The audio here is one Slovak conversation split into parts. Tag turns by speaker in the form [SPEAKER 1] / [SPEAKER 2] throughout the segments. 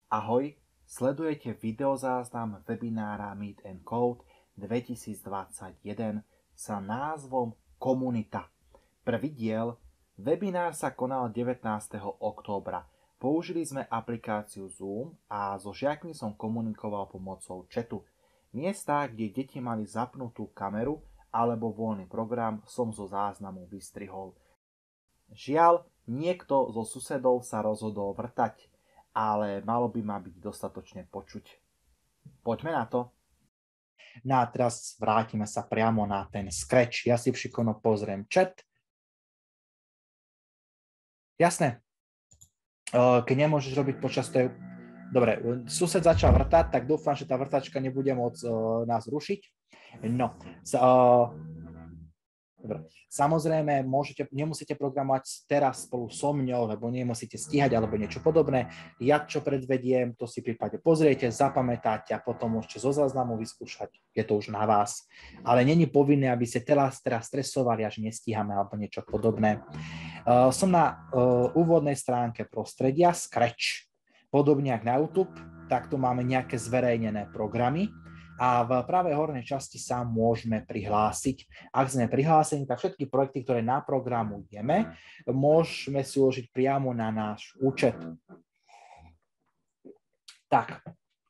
[SPEAKER 1] Ahoj, sledujete videozáznam webinára Meet and Code 2021 s názvom Komunita. Prvý diel. Webinár sa konal 19. októbra. Použili sme aplikáciu Zoom a so žiakmi som komunikoval pomocou chatu. Miesta, kde deti mali zapnutú kameru alebo voľný program, som zo záznamu vystrihol. Žiaľ, niekto zo susedov sa rozhodol vrtať, ale malo by ma byť dostatočne počuť. Poďme na to. No a teraz vrátime sa priamo na ten Scratch. Ja si šikovno pozriem chat. Jasné. Keď nemôžeš robiť počas tej... Dobre, sused začal vrtať, tak dúfam, že tá vrtačka nebude môcť nás rušiť. No, dobre. Samozrejme, nemusíte programovať teraz spolu so mňou, lebo nemusíte stíhať alebo niečo podobné. Ja čo predvediem, to si v prípade pozriete, zapamätáte a potom môžete zo záznamu vyskúšať. Je to už na vás. Ale není povinné, aby ste teraz stresovali, až nestíhame alebo niečo podobné. Som na úvodnej stránke prostredia Scratch. Podobne ako na YouTube, tak tu máme nejaké zverejnené programy. A v pravej hornej časti sa môžeme prihlásiť. Ak sme prihlásení, tak všetky projekty, ktoré naprogramujeme, môžeme si uložiť priamo na náš účet. Tak.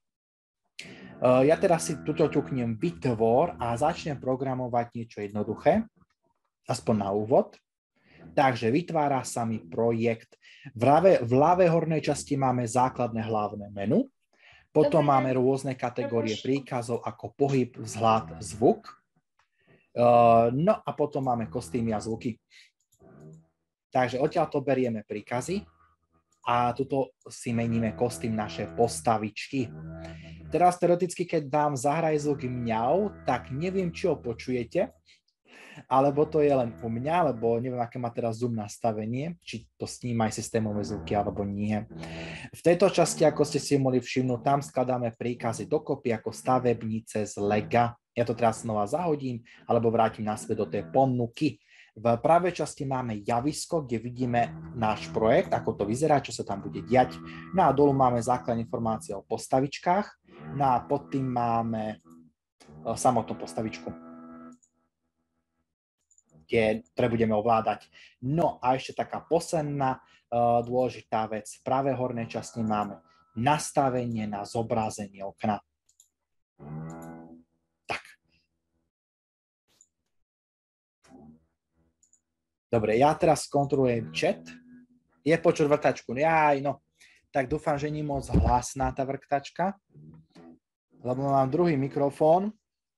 [SPEAKER 1] Ja teraz si tuto ťuknem vytvor a začnem programovať niečo jednoduché, aspoň na úvod. Takže vytvára sa mi projekt. V ľavej hornej časti máme základné hlavné menu. Potom máme rôzne kategórie príkazov ako pohyb, vzhľad, zvuk. No a potom máme kostýmy a zvuky. Takže odtiaľto berieme príkazy a tuto si meníme kostým naše postavičky. Teraz teoreticky, keď dám zahraj zvuk mňau, tak neviem, či ho počujete, alebo to je len u mňa, lebo neviem, aké má teraz Zoom nastavenie, či to sníma aj systémové zvuky, alebo nie. V tejto časti, ako ste si mohli všimnúť, tam skladáme príkazy dokopy ako stavebnice z Lega. Ja to teraz znova zahodím, alebo vrátim naspäť do tej ponuky. V pravej časti máme javisko, kde vidíme náš projekt, ako to vyzerá, čo sa tam bude diať. No a dolu máme základné informácie o postavičkách, no a pod tým máme samotnú postavičku, ktoré budeme ovládať. No a ešte taká posledná dôležitá vec. V pravej hornej časti máme nastavenie na zobrazenie okna. Tak. Dobre, ja teraz skontrolujem chat. Je počuť vrtačku? Jaj, no. Tak dúfam, že nie je moc hlasná tá vrtačka, lebo mám druhý mikrofón.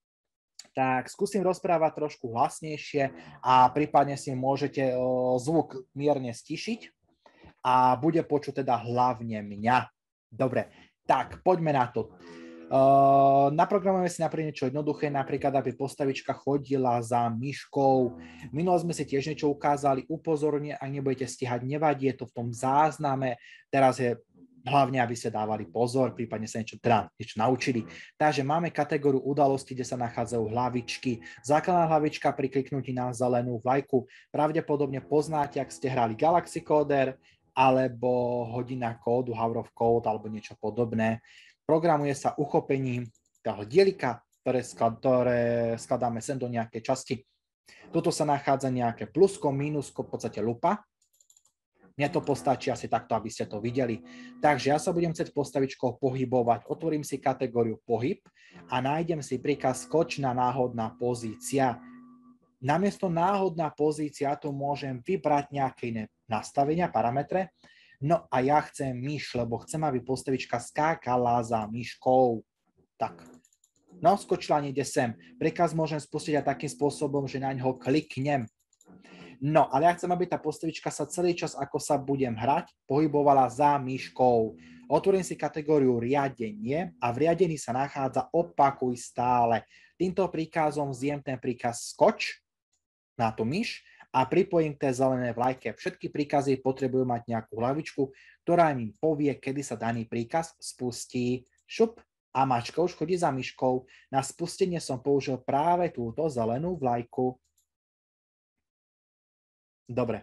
[SPEAKER 1] Tak skúsim rozprávať trošku hlasnejšie a prípadne si môžete zvuk mierne stišiť a bude počuť teda hlavne mňa. Dobre, tak poďme na to. Naprogramujeme si napríklad niečo jednoduché, napríklad, aby postavička chodila za myškou. Minule sme si tiež niečo ukázali, upozorne, ak nebudete stíhať, nevadí, je to v tom zázname. Teraz je hlavne, aby ste dávali pozor, prípadne sa niečo naučili. Takže máme kategóriu udalosti, kde sa nachádzajú hlavičky. Základná hlavička pri kliknutí na zelenú vlajku. Pravdepodobne poznáte, ak ste hrali Galaxy Coder, alebo hodina kódu, Hour of Code, alebo niečo podobné. Programuje sa uchopením toho dielika, ktoré skladáme sem do nejakej časti. Tuto sa nachádza nejaké plusko, mínusko, v podstate lupa. Mne to postačí asi takto, aby ste to videli. Takže ja sa budem chcieť postavičkou pohybovať. Otvorím si kategóriu pohyb a nájdem si príkaz skočná náhodná pozícia. Namiesto náhodná pozícia tu môžem vybrať nejaké iné nastavenia, parametre. No a ja chcem myš, lebo chcem, aby postavička skákala za myškou. Tak. No, skočila niekde sem. Príkaz môžem spustiť aj takým spôsobom, že na ňo kliknem. No, ale ja chcem, aby tá postavička sa celý čas, ako sa budem hrať, pohybovala za myškou. Otvorím si kategóriu riadenie a v riadení sa nachádza opakuj stále. Týmto príkazom zjem ten príkaz skoč na tú myš a pripojím k tej zelenej vlajke. Všetky príkazy potrebujú mať nejakú hlavičku, ktorá mi povie, kedy sa daný príkaz spustí. Šup a mačka už chodí za myškou. Na spustenie som použil práve túto zelenú vlajku. Dobre,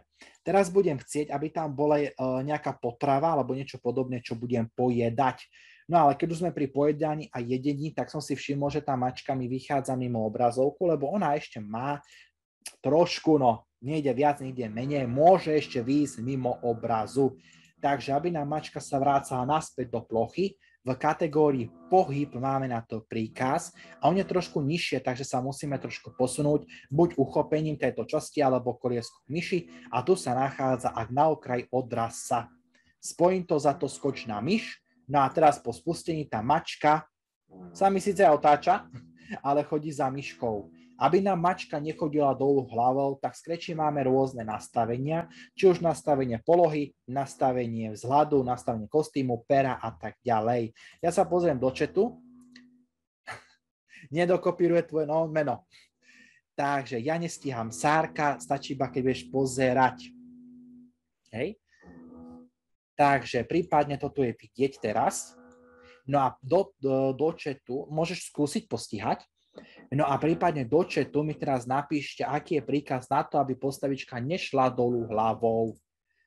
[SPEAKER 1] Teraz budem chcieť, aby tam bola nejaká potrava alebo niečo podobné, čo budem pojedať. No ale keď už sme pri pojedaní a jedení, tak som si všimol, že tá mačka mi vychádza mimo obrazovku, lebo ona ešte má trošku, no nejde viac, nejde menej, môže ešte výjsť mimo obrazu. Takže aby nám mačka sa vrácala naspäť do plochy, v kategórii pohyb máme na to príkaz a on je trošku nižšie, takže sa musíme trošku posunúť buď uchopením tejto časti alebo kolieskom myši a tu sa nachádza ak na okraj odraza. Spojím to za to skoč na myš. No a teraz po spustení tá mačka sa mi síce otáča, ale chodí za myškou. Aby nám mačka nechodila dolu hlavou, tak v Scratchi máme rôzne nastavenia, či už nastavenie polohy, nastavenie vzhľadu, nastavenie kostýmu, pera a tak ďalej. Ja sa pozriem do chatu. Nedokopíruje tvoje meno. Takže ja nestíham Sárka, stačí iba, keď budeš pozerať. Hej. Takže prípadne toto je vidieť teraz. No a do chatu môžeš skúsiť postihať. No a prípadne do chatu mi teraz napíšte, aký je príkaz na to, aby postavička nešla dolu hlavou.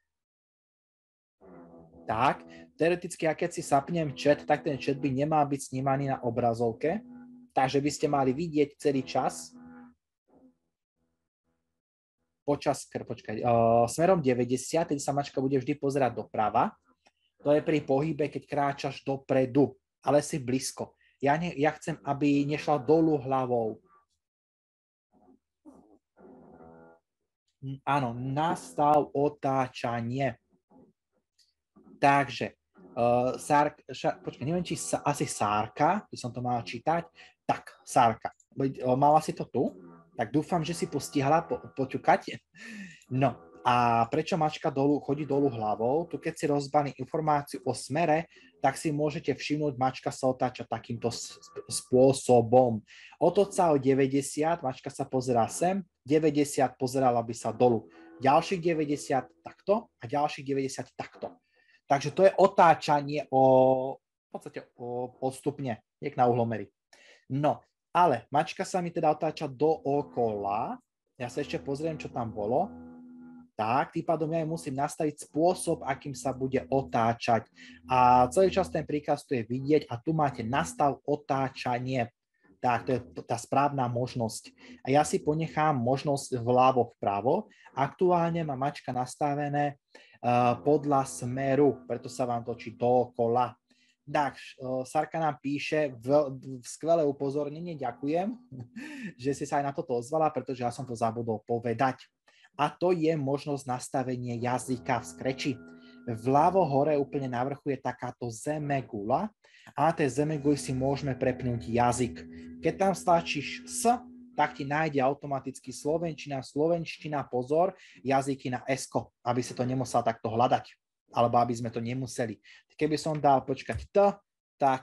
[SPEAKER 1] Tak, teoreticky, a keď si sapnem chat, tak ten chat by nemal byť snímaný na obrazovke. Takže by ste mali vidieť celý čas. Smerom 90, keď sa mačka bude vždy pozerať doprava. To je pri pohybe, keď kráčaš dopredu, ale si blízko. Ja chcem, aby nešla dolu hlavou. Áno, nastav otáčanie. Takže, počkaj, neviem, či asi Sárka, by som to mala čítať. Tak, Sárka. Mala si to tu? Tak dúfam, že si postihala poťukať. No a prečo mačka chodí dolu hlavou? Tu keď si rozbaní informáciu o smere, tak si môžete všimnúť, mačka sa otáča takýmto spôsobom. Otoč sa o 90, mačka sa pozerá sem, 90 pozerala by sa dolu. Ďalších 90 takto a ďalších 90 takto. Takže to je otáčanie v podstate postupne, jak na uhlomery. No, ale mačka sa mi teda otáča dookola. Ja sa ešte pozriem, čo tam bolo. Tak, tým pádom ja musím nastaviť spôsob, akým sa bude otáčať. A celý čas ten príkaz tu je vidieť a tu máte nastav otáčanie. Tak, to je tá správna možnosť. A ja si ponechám možnosť vľavo vpravo. Aktuálne má mačka nastavené podľa smeru, preto sa vám točí dookola. Tak, Sárka nám píše, skvelé upozornenie, ďakujem, že si sa aj na toto ozvala, pretože ja som to zabudol povedať. A to je možnosť nastavenie jazyka v Scratchi. Vľavo hore úplne na vrchu je takáto zemegula a na tej zemeguli si môžeme prepnúť jazyk. Keď tam stlačíš S, tak ti nájde automaticky slovenština, pozor, jazyky na S-ko, aby si to nemusel takto hľadať, alebo aby sme to nemuseli. Keby som dal počkať T, tak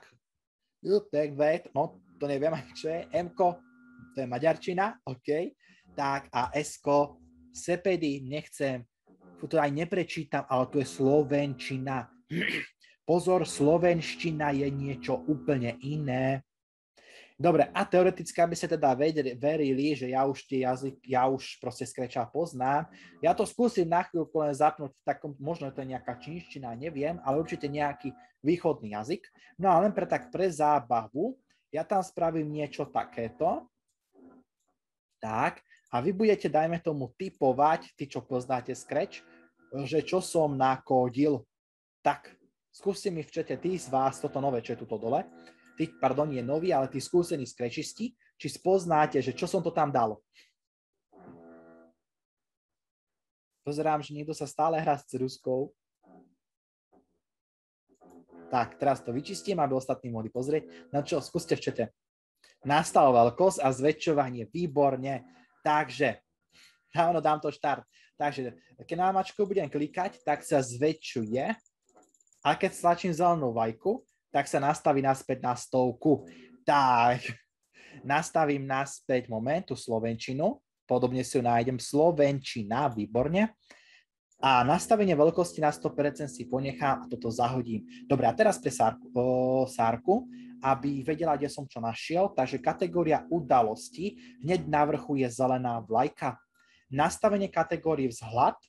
[SPEAKER 1] no to neviem, čo je, M-ko, to je maďarčina, OK, tak a S-ko, sepedy nechcem, to aj neprečítam, ale tu je slovenčina. Pozor, slovenština je niečo úplne iné. Dobre, a teoreticky, aby ste teda verili, že ja už proste Scratcha poznám, ja to skúsim na chvíľku len zapnúť v takom, možno to je nejaká čínština, neviem, ale určite nejaký východný jazyk. No a len pre zábavu, ja tam spravím niečo takéto. Tak, a vy budete, dajme tomu, typovať, tí, čo poznáte Scratch, že čo som nakódil. Tak, skúste mi v čete, tí z vás, toto nové, čo je tuto dole, je nový, ale tí skúsení Scratchisti, či spoznáte, že čo som to tam dal. Pozerám, že niekto sa stále hrá s ceruzkou. Tak, teraz to vyčistím, aby ostatní mohli pozrieť. Na čo, skúste v čete. Nastal veľkosť a zväčšovanie, výborne. Takže, dám to štart. Takže, keď na mačku budem klikať, tak sa zväčšuje. A keď stlačím zelenú vajku, tak sa nastaví naspäť na 100. Tak, nastavím naspäť tú slovenčinu. Podobne si ju nájdem. Slovenčina, výborne. A nastavenie veľkosti na 100% si ponechám a toto zahodím. Dobre, a teraz pre Sárku, aby vedela, kde som čo našiel. Takže kategória udalosti, hneď na vrchu je zelená vlajka. Nastavenie kategórie vzhľad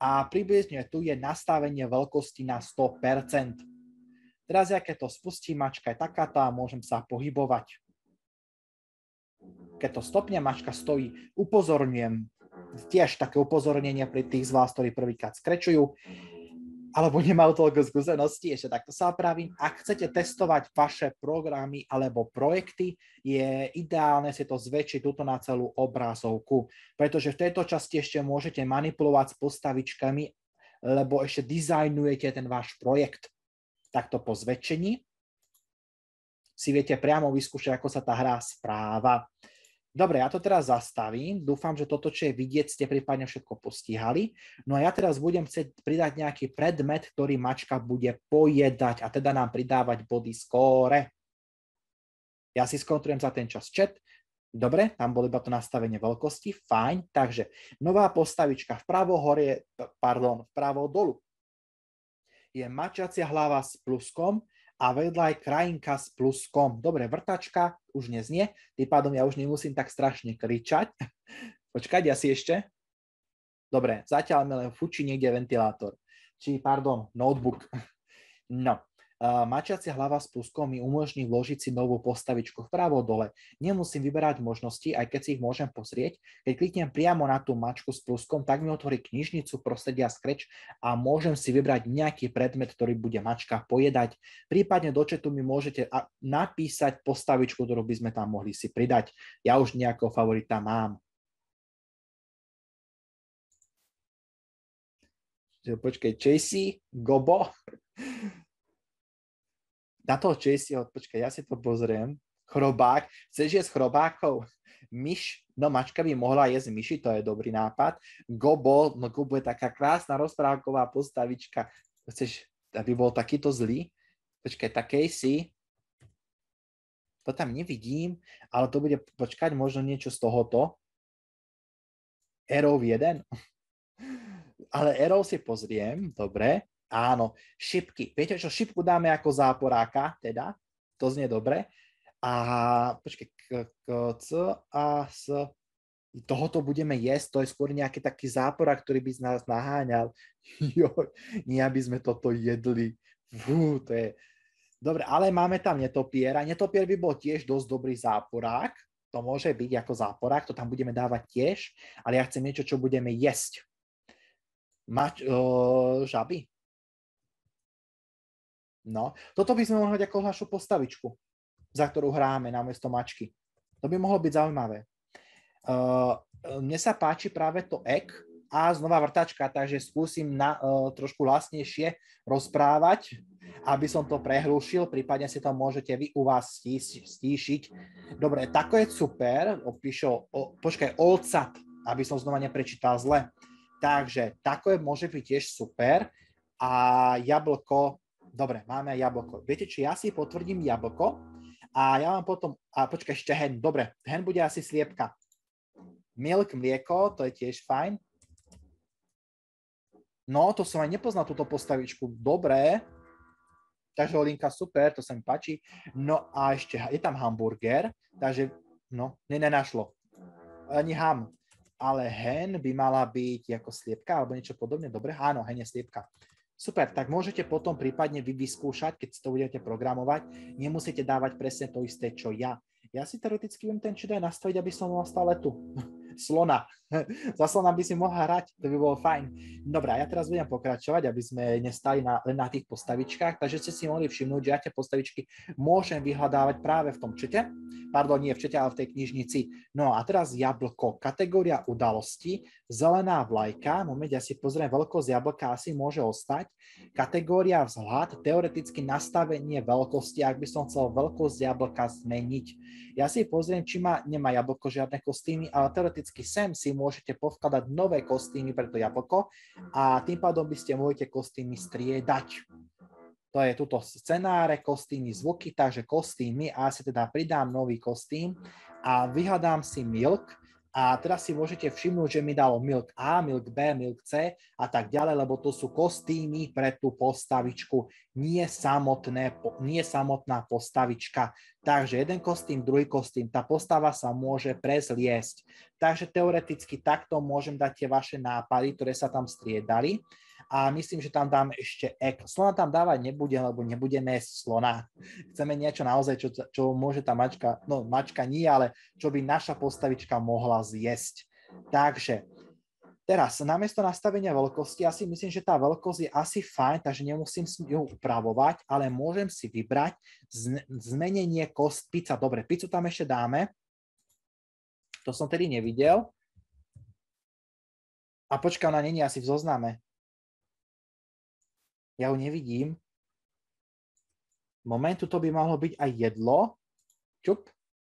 [SPEAKER 1] a približne tu je nastavenie veľkosti na 100%. Teraz, ja keď to spustím, mačka je takáto a môžem sa pohybovať. Keď to stopne, mačka stojí. Upozorňujem, tiež také upozornenie pri tých z vás, ktorí prvýkrát skrečujú, alebo nemajú toľko skúseností, ešte takto sa opravím. Ak chcete testovať vaše programy alebo projekty, je ideálne si to zväčšiť túto na celú obrazovku, pretože v tejto časti ešte môžete manipulovať s postavičkami, lebo ešte dizajnujete ten váš projekt. Takto po zväčšení si viete priamo vyskúšať, ako sa tá hra správa. Dobre, ja to teraz zastavím. Dúfam, že toto, čo je vidieť, ste prípadne všetko postihali. No a ja teraz budem chcieť pridať nejaký predmet, ktorý mačka bude pojedať a teda nám pridávať body skóre. Ja si skontrujem za ten čas chat. Dobre, tam bolo iba to nastavenie veľkosti. Fajn. Takže nová postavička vpravo dolu je mačacia hlava s pluskom a vedľa je krajinka s pluskom. Dobre, vrtačka už neznie, tým pádom ja už nemusím tak strašne kričať. Počkať, ja si ešte. Dobre, zatiaľ mi len fučí niekde ventilátor. Notebook. No, mačiacia hlava s pluskom mi umožní vložiť si novú postavičku vpravo dole. Nemusím vyberať možnosti, aj keď si ich môžem pozrieť. Keď kliknem priamo na tú mačku s pluskom, tak mi otvorí knižnicu prostredia Scratch a môžem si vybrať nejaký predmet, ktorý bude mačka pojedať. Prípadne do chatu mi môžete napísať postavičku, ktorú by sme tam mohli si pridať. Ja už nejakého favorita mám. Počkaj, Chasey, Gobo. Na toho Chaseyho, počkaj, ja si to pozriem. Chrobák, chceš jesť chrobákov? Myš, no mačka by mohla jesť myši, to je dobrý nápad. Gobo, no Gobo je taká krásna rozprávková postavička. Chceš, aby bol takýto zlý? Počkaj, takej si. To tam nevidím, ale to bude, počkať, možno niečo z tohoto. Arrow 1. Ale Arrow si pozriem, dobre. Áno, šipky. Viete čo, šipku dáme ako záporáka, teda. To znie dobre. A počkej, C a S. Tohoto budeme jesť, to je skôr nejaký taký záporák, ktorý by z nás naháňal. Joj, nie aby sme toto jedli. Fú, to je... Dobre, ale máme tam netopiera. Netopier by bol tiež dosť dobrý záporák. To môže byť ako záporák, to tam budeme dávať tiež. Ale ja chcem niečo, čo budeme jesť. Žaby. No, toto by sme mohli mať ako našu postavičku, za ktorú hráme namiesto mačky. To by mohlo byť zaujímavé. Mne sa páči práve to ek a znova vrtačka, takže skúsim trošku hlasnejšie rozprávať, aby som to prehlušil, prípadne si to môžete vy u vás stíšiť. Dobre, tako je super, počkaj, olcat, aby som znova neprečítal zle. Takže tako je môže byť tiež super a jablko. Dobre, máme jablko. Viete, či ja si potvrdím jablko a ja mám potom, počkaj, ešte hen. Dobre, hen bude asi sliepka. Milk, mlieko, to je tiež fajn. No, to som aj nepoznal túto postavičku. Dobre. Takže Olinka, super, to sa mi páči. No a ešte, je tam hamburger, takže, no, nenašlo. Ani ham. Ale hen by mala byť ako sliepka alebo niečo podobné. Dobre, áno, hen je sliepka. Super, tak môžete potom prípadne vy vyskúšať, keď si to budete programovať. Nemusíte dávať presne to isté, čo ja. Ja si teoreticky viem ten čit aj nastaviť, aby som mal stále tu. Slona. Za slona by si mohla hrať, to by bolo fajn. Dobre, ja teraz budem pokračovať, aby sme nestali len na tých postavičkách, takže ste si mohli všimnúť, že ja tie postavičky môžem vyhľadávať práve v tom čete. Pardon, nie v čete, ale v tej knižnici. No a teraz jablko, kategória udalosti, zelená vlajka, moment, ja si pozriem, veľkosť jablka asi môže ostať. Kategória vzhľad, teoreticky nastavenie veľkosti, ak by som chcel veľkosť jablka zmeniť. Ja si pozriem, či nemá jablko žiadne kostýmy, ale teoreticky sem si môžete povkladať nové kostýmy pre to jablko a tým pádom by ste mohli tie kostýmy striedať. To je tuto scenáre, kostýmy, zvuky, takže kostýmy a ja si teda pridám nový kostým a vyhľadám si milk A teraz si môžete všimnúť, že mi dalo milk A, milk B, milk C a tak ďalej, lebo to sú kostýmy pre tú postavičku, nie samotná postavička. Takže jeden kostým, druhý kostým, tá postava sa môže prezliesť. Takže teoreticky takto môžem dať tie vaše nápady, ktoré sa tam striedali. A myslím, že tam dáme ešte ek. Slona tam dávať nebudem, lebo nebudeme jesť slona. Chceme niečo naozaj, čo môže tá mačka, no mačka nie, ale čo by naša postavička mohla zjesť. Takže teraz, namiesto nastavenia veľkosti, ja si myslím, že tá veľkosť je asi fajn, takže nemusím ju upravovať, ale môžem si vybrať zmenenie kost pizza. Dobre, pizzu tam ešte dáme. To som tedy nevidel. A počkaj, ona není asi v zozname. Ja ju nevidím. Momentu, to by mohlo byť aj jedlo. Čup.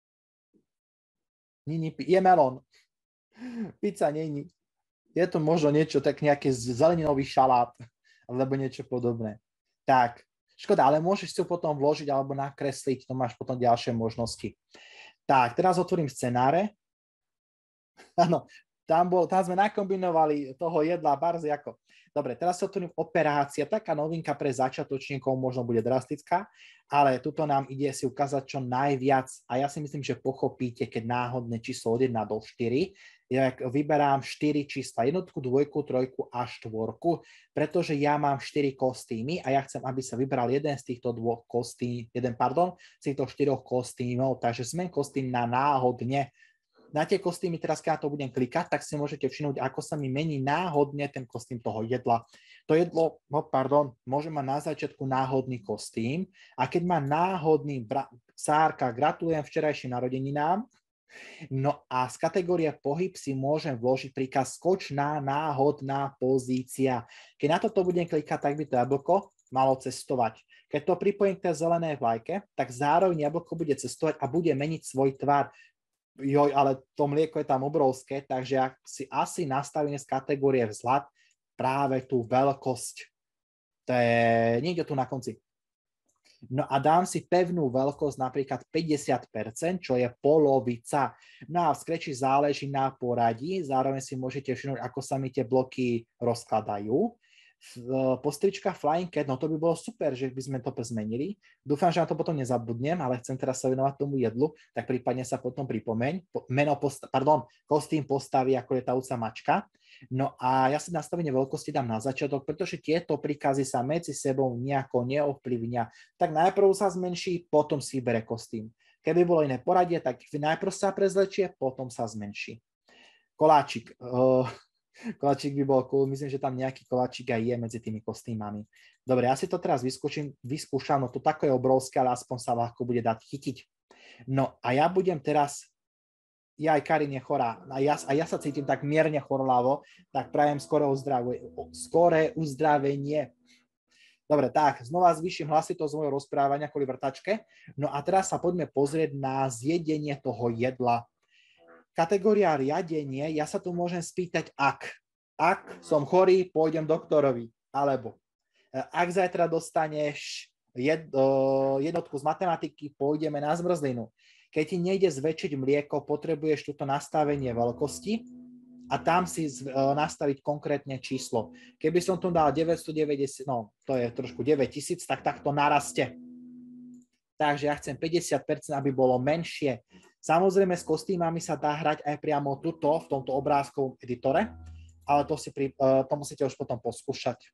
[SPEAKER 1] Je melón. Pizza není. Je to možno niečo, tak nejaký zeleninový šalát, alebo niečo podobné. Tak, škoda, ale môžeš si ju potom vložiť alebo nakresliť, to máš potom ďalšie možnosti. Tak, teraz otvorím scenáre. Áno, tam sme nakombinovali toho jedla barzi ako. Dobre, teraz sa otvorím operácia, taká novinka pre začiatočníkov, možno bude drastická, ale tuto nám ide si ukázať čo najviac a ja si myslím, že pochopíte, keď náhodné číslo od 1 do 4, ja vyberám 4 čísla, jednotku, dvojku, trojku a štvorku, pretože ja mám 4 kostýmy a ja chcem, aby sa vybral jeden z týchto z týchto 4 kostýmov, takže zmen kostým na náhodne. Na tie kostýmy, teraz keď na to budem klikať, tak si môžete všimnúť, ako sa mi mení náhodne ten kostým toho jedla. To jedlo, môže mať na začiatku náhodný kostým a keď má náhodný Sárka, gratulujem včerajším narodeninám. No a z kategórie pohyb si môžem vložiť príkaz skočná náhodná pozícia. Keď na toto budem klikať, tak by to jablko malo cestovať. Keď to pripojím k tej zelenej vlajke, tak zároveň jablko bude cestovať a bude meniť svoj tvar. Joj, ale to mlieko je tam obrovské, takže ja si asi nastavím z kategórie vzhľad práve tú veľkosť. To je niekde tu na konci. No a dám si pevnú veľkosť, napríklad 50%, čo je polovica. No a v skreči záleží na poradí, zároveň si môžete všimnúť, ako sa mi tie bloky rozkladajú. Postrička Flying Cat, no to by bolo super, že by sme to zmenili. Dúfam, že na to potom nezabudnem, ale chcem teraz sa venovať tomu jedlu, tak prípadne sa potom pripomeň. Kostým postaví, ako je tá mačka. No a ja si nastavenie veľkosti dám na začiatok, pretože tieto príkazy sa medzi sebou nejako neovplyvnia. Tak najprv sa zmenší, potom si bere kostým. Keby bolo iné poradie, tak najprv sa prezlečie, potom sa zmenší. Koláčik. Koláčik by bol cool, myslím, že tam nejaký koláčik aj je medzi tými kostýmami. Dobre, ja si to teraz vyskúšam, no to tako je obrovské, ale aspoň sa ľahko bude dať chytiť. No a ja budem teraz, aj Karin je chorá, a ja sa cítim tak mierne chorlavo, tak prajem skoré uzdravenie. Dobre, tak, znova zvýšim hlasitosť môjho rozprávania kvôli vrtačke. No a teraz sa poďme pozrieť na zjedenie toho jedla. Kategória riadenie, ja sa tu môžem spýtať ak som chorý, pôjdem doktorovi, alebo ak zajtra dostaneš jednotku z matematiky, pôjdeme na zmrzlinu. Keď ti nejde zväčšiť mlieko, potrebuješ túto nastavenie veľkosti a tam si nastaviť konkrétne číslo. Keby som tu dal 990, no to je trošku 9000, tak takto narastie. Takže ja chcem 50%, aby bolo menšie. Samozrejme, s kostýmami sa dá hrať aj priamo tuto, v tomto obrázkovom editore, ale to musíte už potom poskúšať.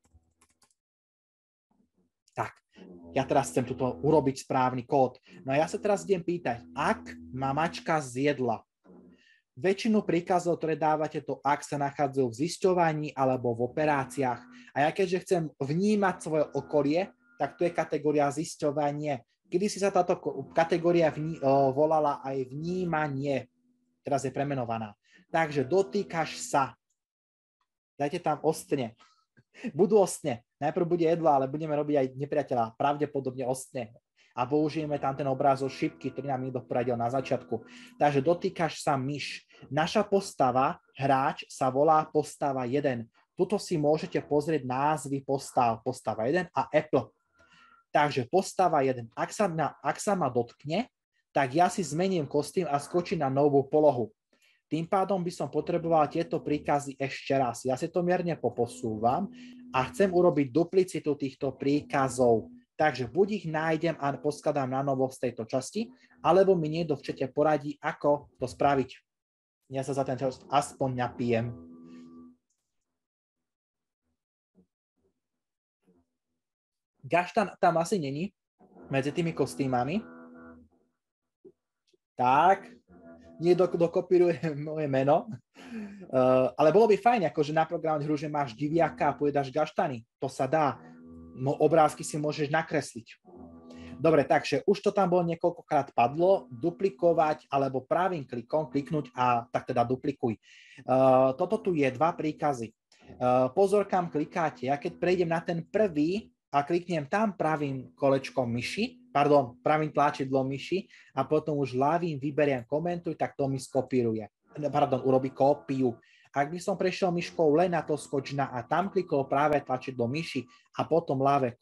[SPEAKER 1] Tak, ja teraz chcem tuto urobiť správny kód. No a ja sa teraz idem pýtať, ak ma mačka zjedla, väčšinu príkazov, ktoré dávate, to ak sa nachádzajú v zisťovaní alebo v operáciách. A ja keďže chcem vnímať svoje okolie, tak tu je kategória zisťovanie. Kedy si sa táto kategória volala aj vnímanie, teraz je premenovaná. Takže dotýkaš sa. Dajte tam ostne. Budú ostne. Najprv bude jedlo, ale budeme robiť aj nepriateľa. Pravdepodobne ostne. A použijeme tam ten obrázok šipky, ktorý nám niekto poradil na začiatku. Takže dotýkaš sa myš. Naša postava, hráč, sa volá postava 1. Tuto si môžete pozrieť názvy postav. Postava 1 a Apple. Takže postava 1. Ak sa ma dotkne, tak ja si zmením kostým a skočím na novú polohu. Tým pádom by som potreboval tieto príkazy ešte raz. Ja si to mierne poposúvam a chcem urobiť duplicitu týchto príkazov. Takže buď ich nájdem a poskladám na novo z tejto časti, alebo mi niekto v čete poradí, ako to spraviť. Ja sa za ten čas aspoň napijem. Gaštan tam asi není medzi tými kostýmami. Tak, niekto dokopíruje moje meno. Ale bolo by fajn, akože na programe hru, že máš diviaka a povedáš gaštany. To sa dá. Obrázky si môžeš nakresliť. Dobre, takže už to tam bolo niekoľkokrát padlo. Duplikovať alebo pravým klikom kliknúť a tak teda duplikuj. Toto tu je 2 príkazy. Pozor, kam klikáte. Ja keď prejdem na ten prvý a kliknem tam pravým kolečkom myši, pravým tlačidlom myši a potom už ľavým vyberiem komentuj, tak to mi skopíruje. Urobí kópiu. Ak by som prešiel myškou len na to skoč na a tam klikol práve tlačidlo myši a potom ľavé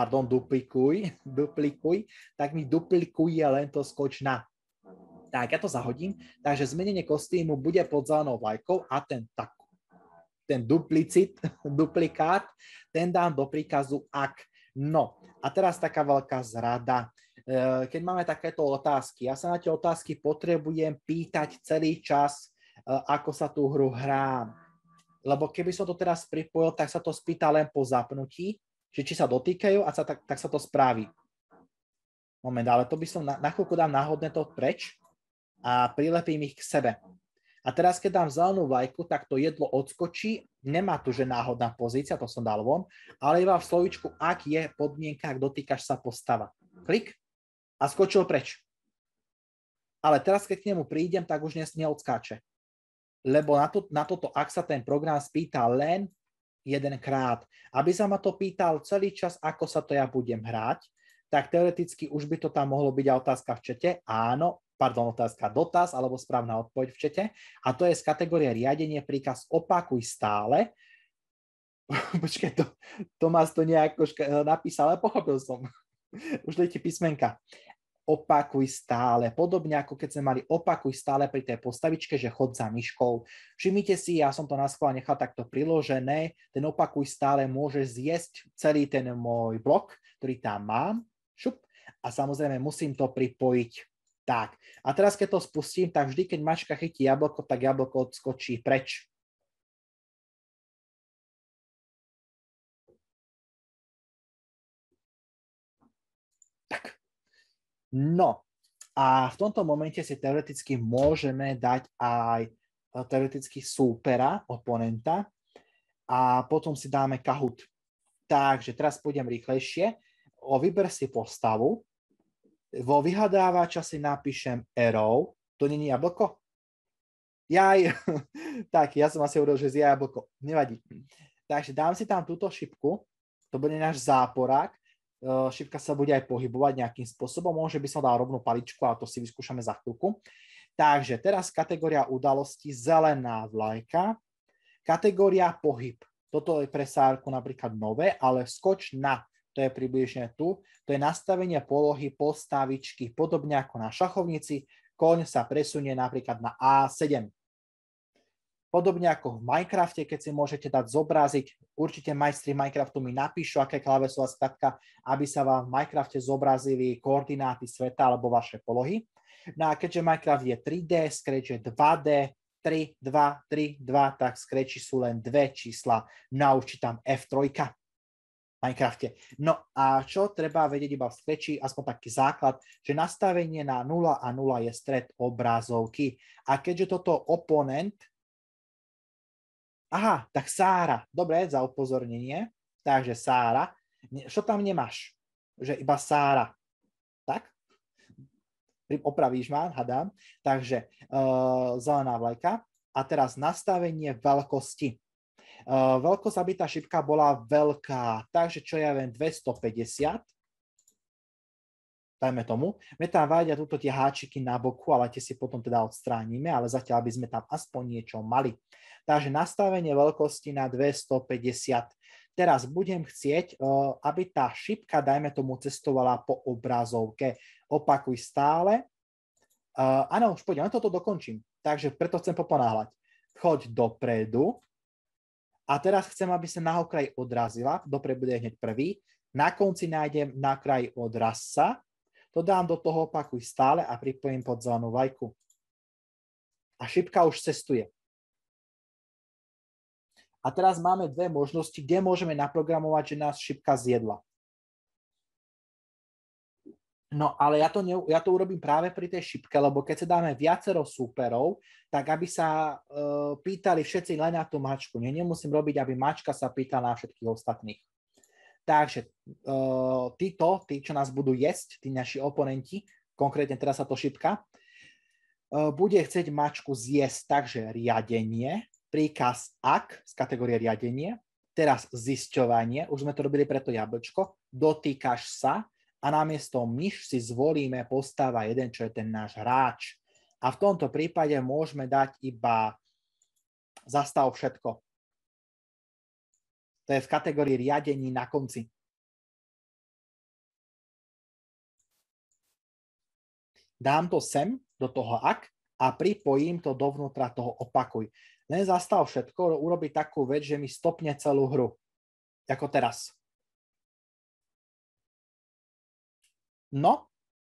[SPEAKER 1] duplikuj, tak mi duplikuje len to skoč na. Tak, ja to zahodím. Takže zmenenie kostýmu bude pod zelenou vlajkou a ten duplikát, ten dám do príkazu ak. No, a teraz taká veľká zrada. Keď máme takéto otázky, ja sa na tie otázky potrebujem pýtať celý čas, ako sa tú hru hrám. Lebo keby som to teraz pripojil, tak sa to spýta len po zapnutí, že či sa dotýkajú a tak sa to spraví. Moment, ale to by som na chvíľku dám náhodne to preč a prilepím ich k sebe. A teraz, keď dám zelenú vlajku, tak to jedlo odskočí. Nemá tu, že náhodná pozícia, to som dal von, ale iba v slovíčku, ak je podmienka, ak dotýkaš sa postava. Klik a skočil preč. Ale teraz, keď k nemu prídem, tak už neodskáče. Lebo na toto, ak sa ten program spýta len jedenkrát, aby sa ma to pýtal celý čas, ako sa to ja budem hrať, tak teoreticky už by to tam mohlo byť aj otázka v čete. Áno, otázka dotaz alebo správna odpoveď v čete. A to je z kategórie riadenie príkaz opakuj stále. Počkaj, Tomás to nejako napísal, ale pochopil som. Už dajte písmenka. Opakuj stále. Podobne ako keď sme mali opakuj stále pri tej postavičke, že chod za myškou. Všimnite si, ja som to na schvál nechal takto priložené. Ten opakuj stále môže zjesť celý ten môj blok, ktorý tam mám. Šup. A samozrejme musím to pripojiť. Tak. A teraz, keď to spustím, tak vždy, keď mačka chytí jablko, tak jablko odskočí preč. Tak. No. A v tomto momente si teoreticky môžeme dať aj teoreticky súpera, oponenta a potom si dáme Kahoot. Takže teraz pôjdem rýchlejšie. Vyber si postavu. Vo vyhľadávača si napíšem arrow. To nie je jablko? Jaj. Tak, ja som asi hovoril, že je jablko. Nevadí. Takže dám si tam túto šipku. To bude náš záporák. Šipka sa bude aj pohybovať nejakým spôsobom. Môže by som dal rovnú paličku, ale to si vyskúšame za chvíľku. Takže teraz kategória udalosti, zelená vlajka. Kategória pohyb. Toto je pre Sárku napríklad nové, ale skoč na. To je približne tu. To je nastavenie polohy postavičky, podobne ako na šachovnici. Koň sa presunie napríklad na A7. Podobne ako v Minecrafte, keď si môžete dať zobraziť, určite majstri Minecraftu mi napíšu, aká je klávesová skratka, aby sa vám v Minecrafte zobrazili koordináty sveta alebo vaše polohy. No a keďže Minecraft je 3D, scratch je 2D, 3, 2, 3, 2, tak scratchi sú len dve čísla. Naučí tam F3. Minecrafte. No a čo treba vedieť iba v Scratchi, aspoň taký základ, že nastavenie na 0 a 0 je stred obrazovky. A keďže toto oponent, aha, tak Sára, dobre, za upozornenie, takže Sára, čo tam nemáš? Že iba Sára, tak? Opravíš ma, hadám. Takže zelená vlajka a teraz nastavenie veľkosti. Veľkosť, aby tá šipka bola veľká, takže čo ja viem, 250, dajme tomu. Mne tam vadia túto tie háčiky na boku, ale tie si potom teda odstránime, ale zatiaľ by sme tam aspoň niečo mali. Takže nastavenie veľkosti na 250. Teraz budem chcieť, aby tá šipka, dajme tomu, cestovala po obrazovke. Opakuj stále. Áno, už poďme, len toto dokončím. Takže preto chcem poponáhľať. Choď dopredu a teraz chcem, aby sa na okraj odrazila. Dopredu bude hneď prvý. Na konci nájdem na kraj odraz sa. To dám do toho, opakuj stále a pripojím pod zelenú vlajku. A šipka už cestuje. A teraz máme dve možnosti, kde môžeme naprogramovať, že nás šipka zjedla. No, ale ja to urobím práve pri tej šipke, lebo keď sa dáme viacero súperov, tak aby sa pýtali všetci len na tú mačku. Nemusím robiť, aby mačka sa pýtala na všetkých ostatných. Takže tí, čo nás budú jesť, tí naši oponenti, konkrétne teraz sa to šipka, bude chcieť mačku zjesť, takže riadenie, príkaz ak z kategórie riadenie, teraz zisťovanie, už sme to robili pre to jablčko, dotýkaš sa, a namiesto myš si zvolíme postava 1, čo je ten náš hráč. A v tomto prípade môžeme dať iba zastav všetko. To je v kategórii riadení na konci. Dám to sem, do toho ak, a pripojím to dovnútra toho opakuj. Len zastav všetko, urobiť takú vec, že mi stopne celú hru. Ako teraz. No,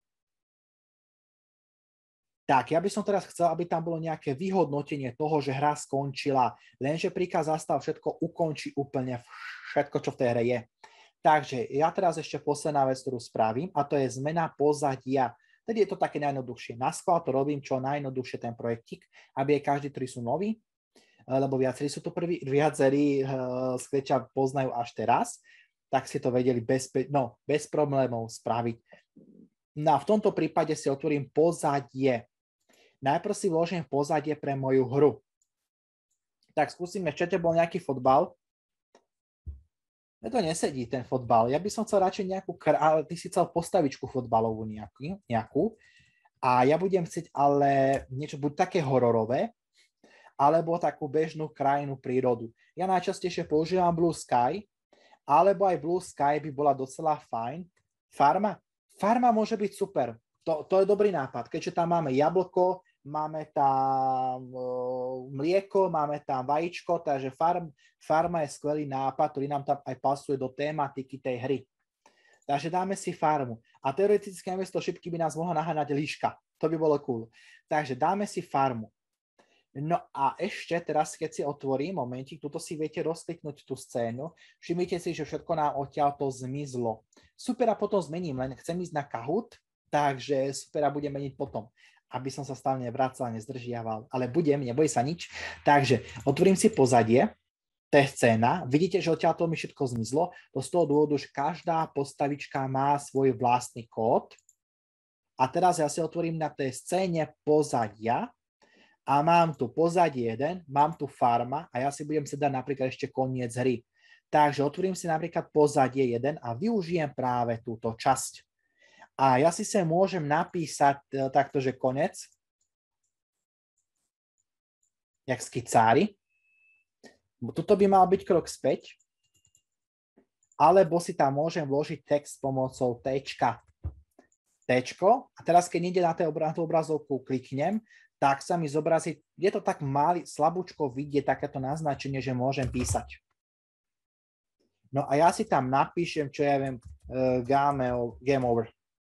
[SPEAKER 1] tak ja by som teraz chcel, aby tam bolo nejaké vyhodnotenie toho, že hra skončila, lenže príkaz zastav všetko ukončí úplne všetko, čo v tej hre je. Takže ja teraz ešte posledná vec, ktorú spravím, a to je zmena pozadia. Tedy je to také najjednoduchšie. Na schvál to robím čo najjednoduchšie ten projektík, aby aj každý, ktorí sú noví, lebo viacerí sú to viacerí skväča poznajú až teraz, tak si to vedeli bez problémov spraviť. No a v tomto prípade si otvorím pozadie. Najprv si vložím pozadie pre moju hru. Tak skúsime, v čete bol nejaký fotbal. To nesedí, ten fotbal. Ja by som chcel radšej ale ty si chcel postavičku fotbalovú nejakú. A ja budem chcieť ale niečo buď také hororové, alebo takú bežnú krajinu prírodu. Ja najčastejšie používam Blue Sky, alebo aj Blue Sky by bola docela fajn. Farma môže byť super. To je dobrý nápad, keďže tam máme jablko, máme tam mlieko, máme tam vajíčko, takže farma je skvelý nápad, ktorý nám tam aj pasuje do tematiky tej hry. Takže dáme si farmu. A teoreticky namiesto šipky by nás mohla naháňať líška. To by bolo cool. Takže dáme si farmu. No a ešte teraz, keď si otvorím momentík, tuto si viete rozkliknúť tú scénu, všimnite si, že všetko nám odtiaľto zmizlo. Super, a potom zmením, len chcem ísť na Kahoot, takže super, a budem meniť potom, aby som sa stále nevracal, nezdržiaval, ale neboj sa nič. Takže otvorím si pozadie, to je scéna, vidíte, že odtiaľto mi všetko zmizlo, to z toho dôvodu, že každá postavička má svoj vlastný kód. A teraz ja si otvorím na tej scéne pozadia, a mám tu pozadie 1, mám tu farma a ja si budem si dať napríklad ešte koniec hry. Takže otvorím si napríklad pozadie 1 a využijem práve túto časť. A ja si sem môžem napísať takto, že konec, jak skicári. Tuto by mal byť krok späť, alebo si tam môžem vložiť text pomocou T-čka. A teraz, keď ide na tú obrazovku, kliknem, tak sa mi zobrazí, je to tak malý, slabúčko vidieť takéto naznačenie, že môžem písať. No a ja si tam napíšem, čo ja viem, game over.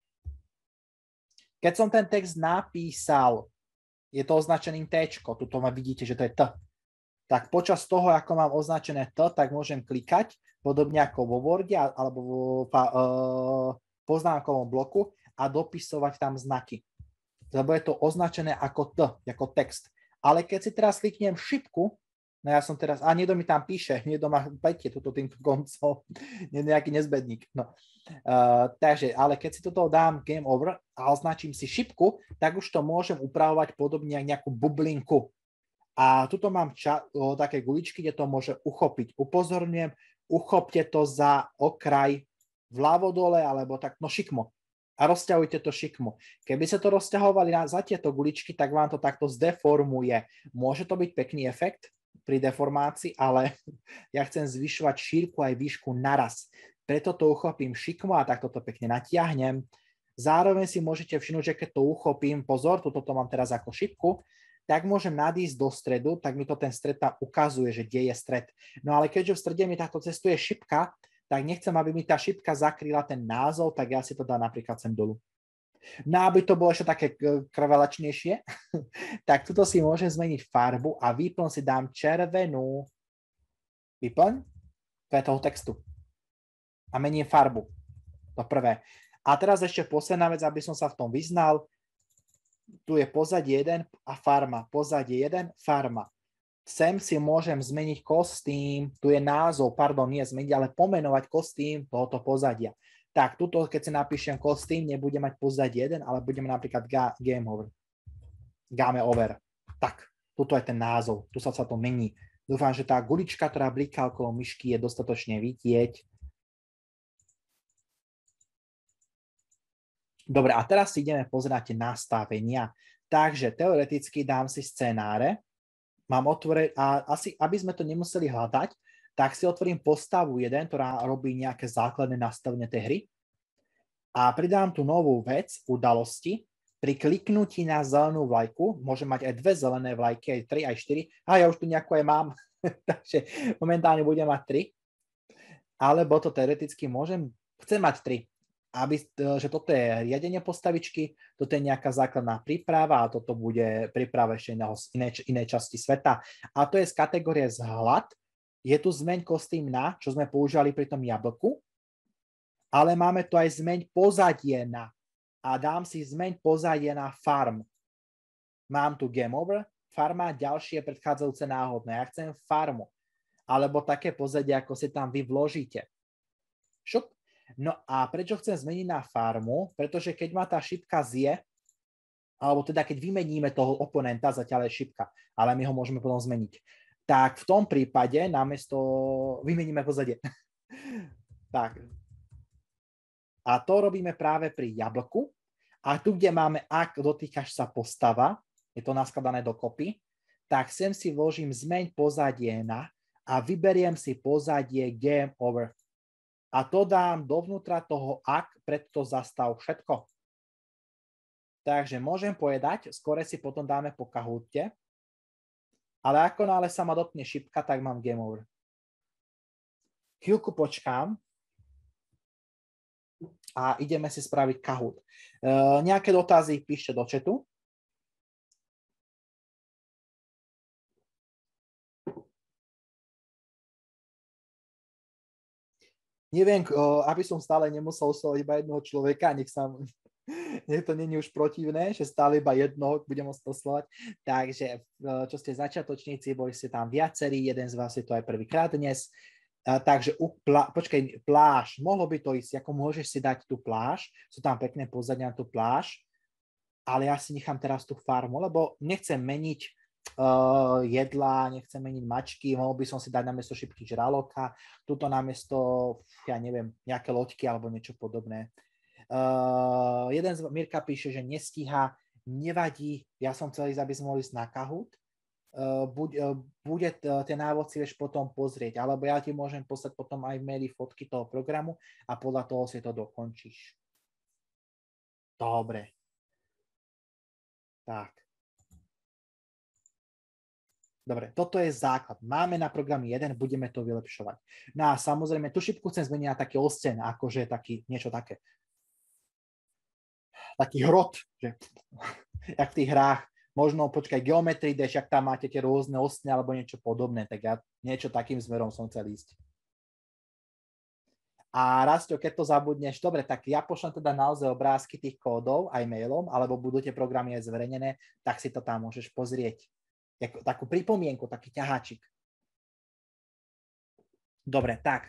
[SPEAKER 1] Keď som ten text napísal, je to označený T-čko, tuto vidíte, že to je T. Tak počas toho, ako mám označené T, tak môžem klikať, podobne ako vo Worde alebo vo poznámkovom bloku a dopisovať tam znaky. Lebo je to označené ako T, ako text. Ale keď si teraz kliknem šipku, no ja som teraz, niekto mi tam píše, niekto ma pletie túto týmto koncom, nejaký nezbedník. No. Takže, ale keď si toto dám game over a označím si šipku, tak už to môžem upravovať podobne ako nejakú bublinku. A tuto mám také guličky, kde to môže uchopiť. Upozorňujem, uchopte to za okraj vľavo dole, alebo tak, no šikmo. A rozťahujte to šikmo. Keby sa to rozťahovali za tieto guličky, tak vám to takto zdeformuje. Môže to byť pekný efekt pri deformácii, ale ja chcem zvyšovať šírku aj výšku naraz. Preto to uchopím šikmo a takto to pekne natiahnem. Zároveň si môžete všimnúť, že keď to uchopím, pozor, toto mám teraz ako šipku, tak môžem nadísť do stredu, tak mi to ten stred tam ukazuje, že kde je stred. No ale keďže v strede mi takto cestuje šipka, tak nechcem, aby mi tá šipka zakryla ten názov, tak ja si to dám napríklad sem dolu. No aby to bolo ešte také krvelačnejšie, tak tuto si môžem zmeniť farbu a výplň si dám červenú. Výplň? To je toho textu. A mením farbu. To prvé. A teraz ešte posledná vec, aby som sa v tom vyznal. Tu je pozadie 1 a farma. Pozadie 1, farma. Sem si môžem zmeniť kostým. Tu je názov, pardon, nie zmeniť, ale pomenovať kostým tohoto pozadia. Tak, tuto, keď si napíšem kostým, nebude mať pozadie 1, ale budeme napríklad game over. Game over. Tak, tuto je ten názov. Tu sa to mení. Dúfam, že tá gulička, ktorá bliká okolo myšky, je dostatočne vidieť. Dobre, a teraz si ideme pozerať nastavenia. Takže teoreticky dám si scenáre. Mám otvorené, a asi, aby sme to nemuseli hľadať, tak si otvorím postavu 1, ktorá robí nejaké základné nastavenie tej hry. A pridám tu novú vec, udalosti. Pri kliknutí na zelenú vlajku, môžem mať aj 2 zelené vlajky, aj 3, aj 4. A ja už tu nejakú aj mám, takže momentálne budem mať 3. Alebo to teoreticky chcem mať 3. Že toto je riadenie postavičky, toto je nejaká základná príprava a toto bude príprava ešte inej časti sveta. A to je z kategórie vzhľad. Je tu zmeň kostým na, čo sme používali pri tom jablku, ale máme tu aj zmeň pozadie na. A dám si zmeň pozadie na farm. Mám tu game over, farma, ďalšie predchádzajúce náhodné. Ja chcem farmu. Alebo také pozadie, ako si tam vy vložíte. Šup. No a prečo chcem zmeniť na farmu? Pretože keď ma tá šipka zje, alebo teda keď vymeníme toho oponenta, zatiaľ je šipka, ale my ho môžeme potom zmeniť. Tak v tom prípade namiesto vymeníme pozadie. Tak. A to robíme práve pri jablku. A tu, kde máme ak dotýkaš sa postava, je to naskladané dokopy, tak sem si vložím zmeň pozadie na a vyberiem si pozadie game over. A to dám dovnútra toho ak, preto zastav všetko. Takže môžem povedať, skôr si potom dáme po Kahoote, ale ako náhle sa ma dotkne šipka, tak mám game over. Chvíľku počkám a ideme si spraviť Kahoot. Nejaké dotazy píšte do chatu. Neviem, aby som stále nemusel osloviť iba jednoho človeka, nech to není už protivné, že stále iba jednoho budem môcť oslovať. Takže, čo ste začiatočníci, boli ste tam viacerí, jeden z vás je to aj prvýkrát dnes. Takže, počkej, pláž, mohlo by to ísť, ako môžeš si dať tú pláž, sú tam pekné pozadia na tú pláž, ale ja si nechám teraz tú farmu, lebo nechcem meniť jedlá, nechcem meniť mačky, mohol by som si dať namiesto šipky žraloka, tuto namiesto, ja neviem, nejaké loďky alebo niečo podobné. Jeden z Mirka píše, že nestíha, nevadí, ja som chcel ísť, aby sme mohli ísť na Kahoot, bude tie návod si vieš potom pozrieť, alebo ja ti môžem poslať potom aj v maili fotky toho programu a podľa toho si to dokončíš. Dobre. Tak. Dobre, toto je základ. Máme na programy 1, budeme to vylepšovať. No a samozrejme, tú šipku chcem zmeniť na taký oscen, akože niečo také. Taký hrot, že jak v tých hrách, možno počkaj, Geometry Dash, jak tam máte tie rôzne ostne alebo niečo podobné, tak ja niečo takým smerom som chcel ísť. A Rastio, keď to zabudneš, dobre, tak ja pošlem teda naozaj obrázky tých kódov aj mailom, alebo budú tie programy aj zverejnené, tak si to tam môžeš pozrieť. Takú pripomienku, taký ťaháčik. Dobre, tak.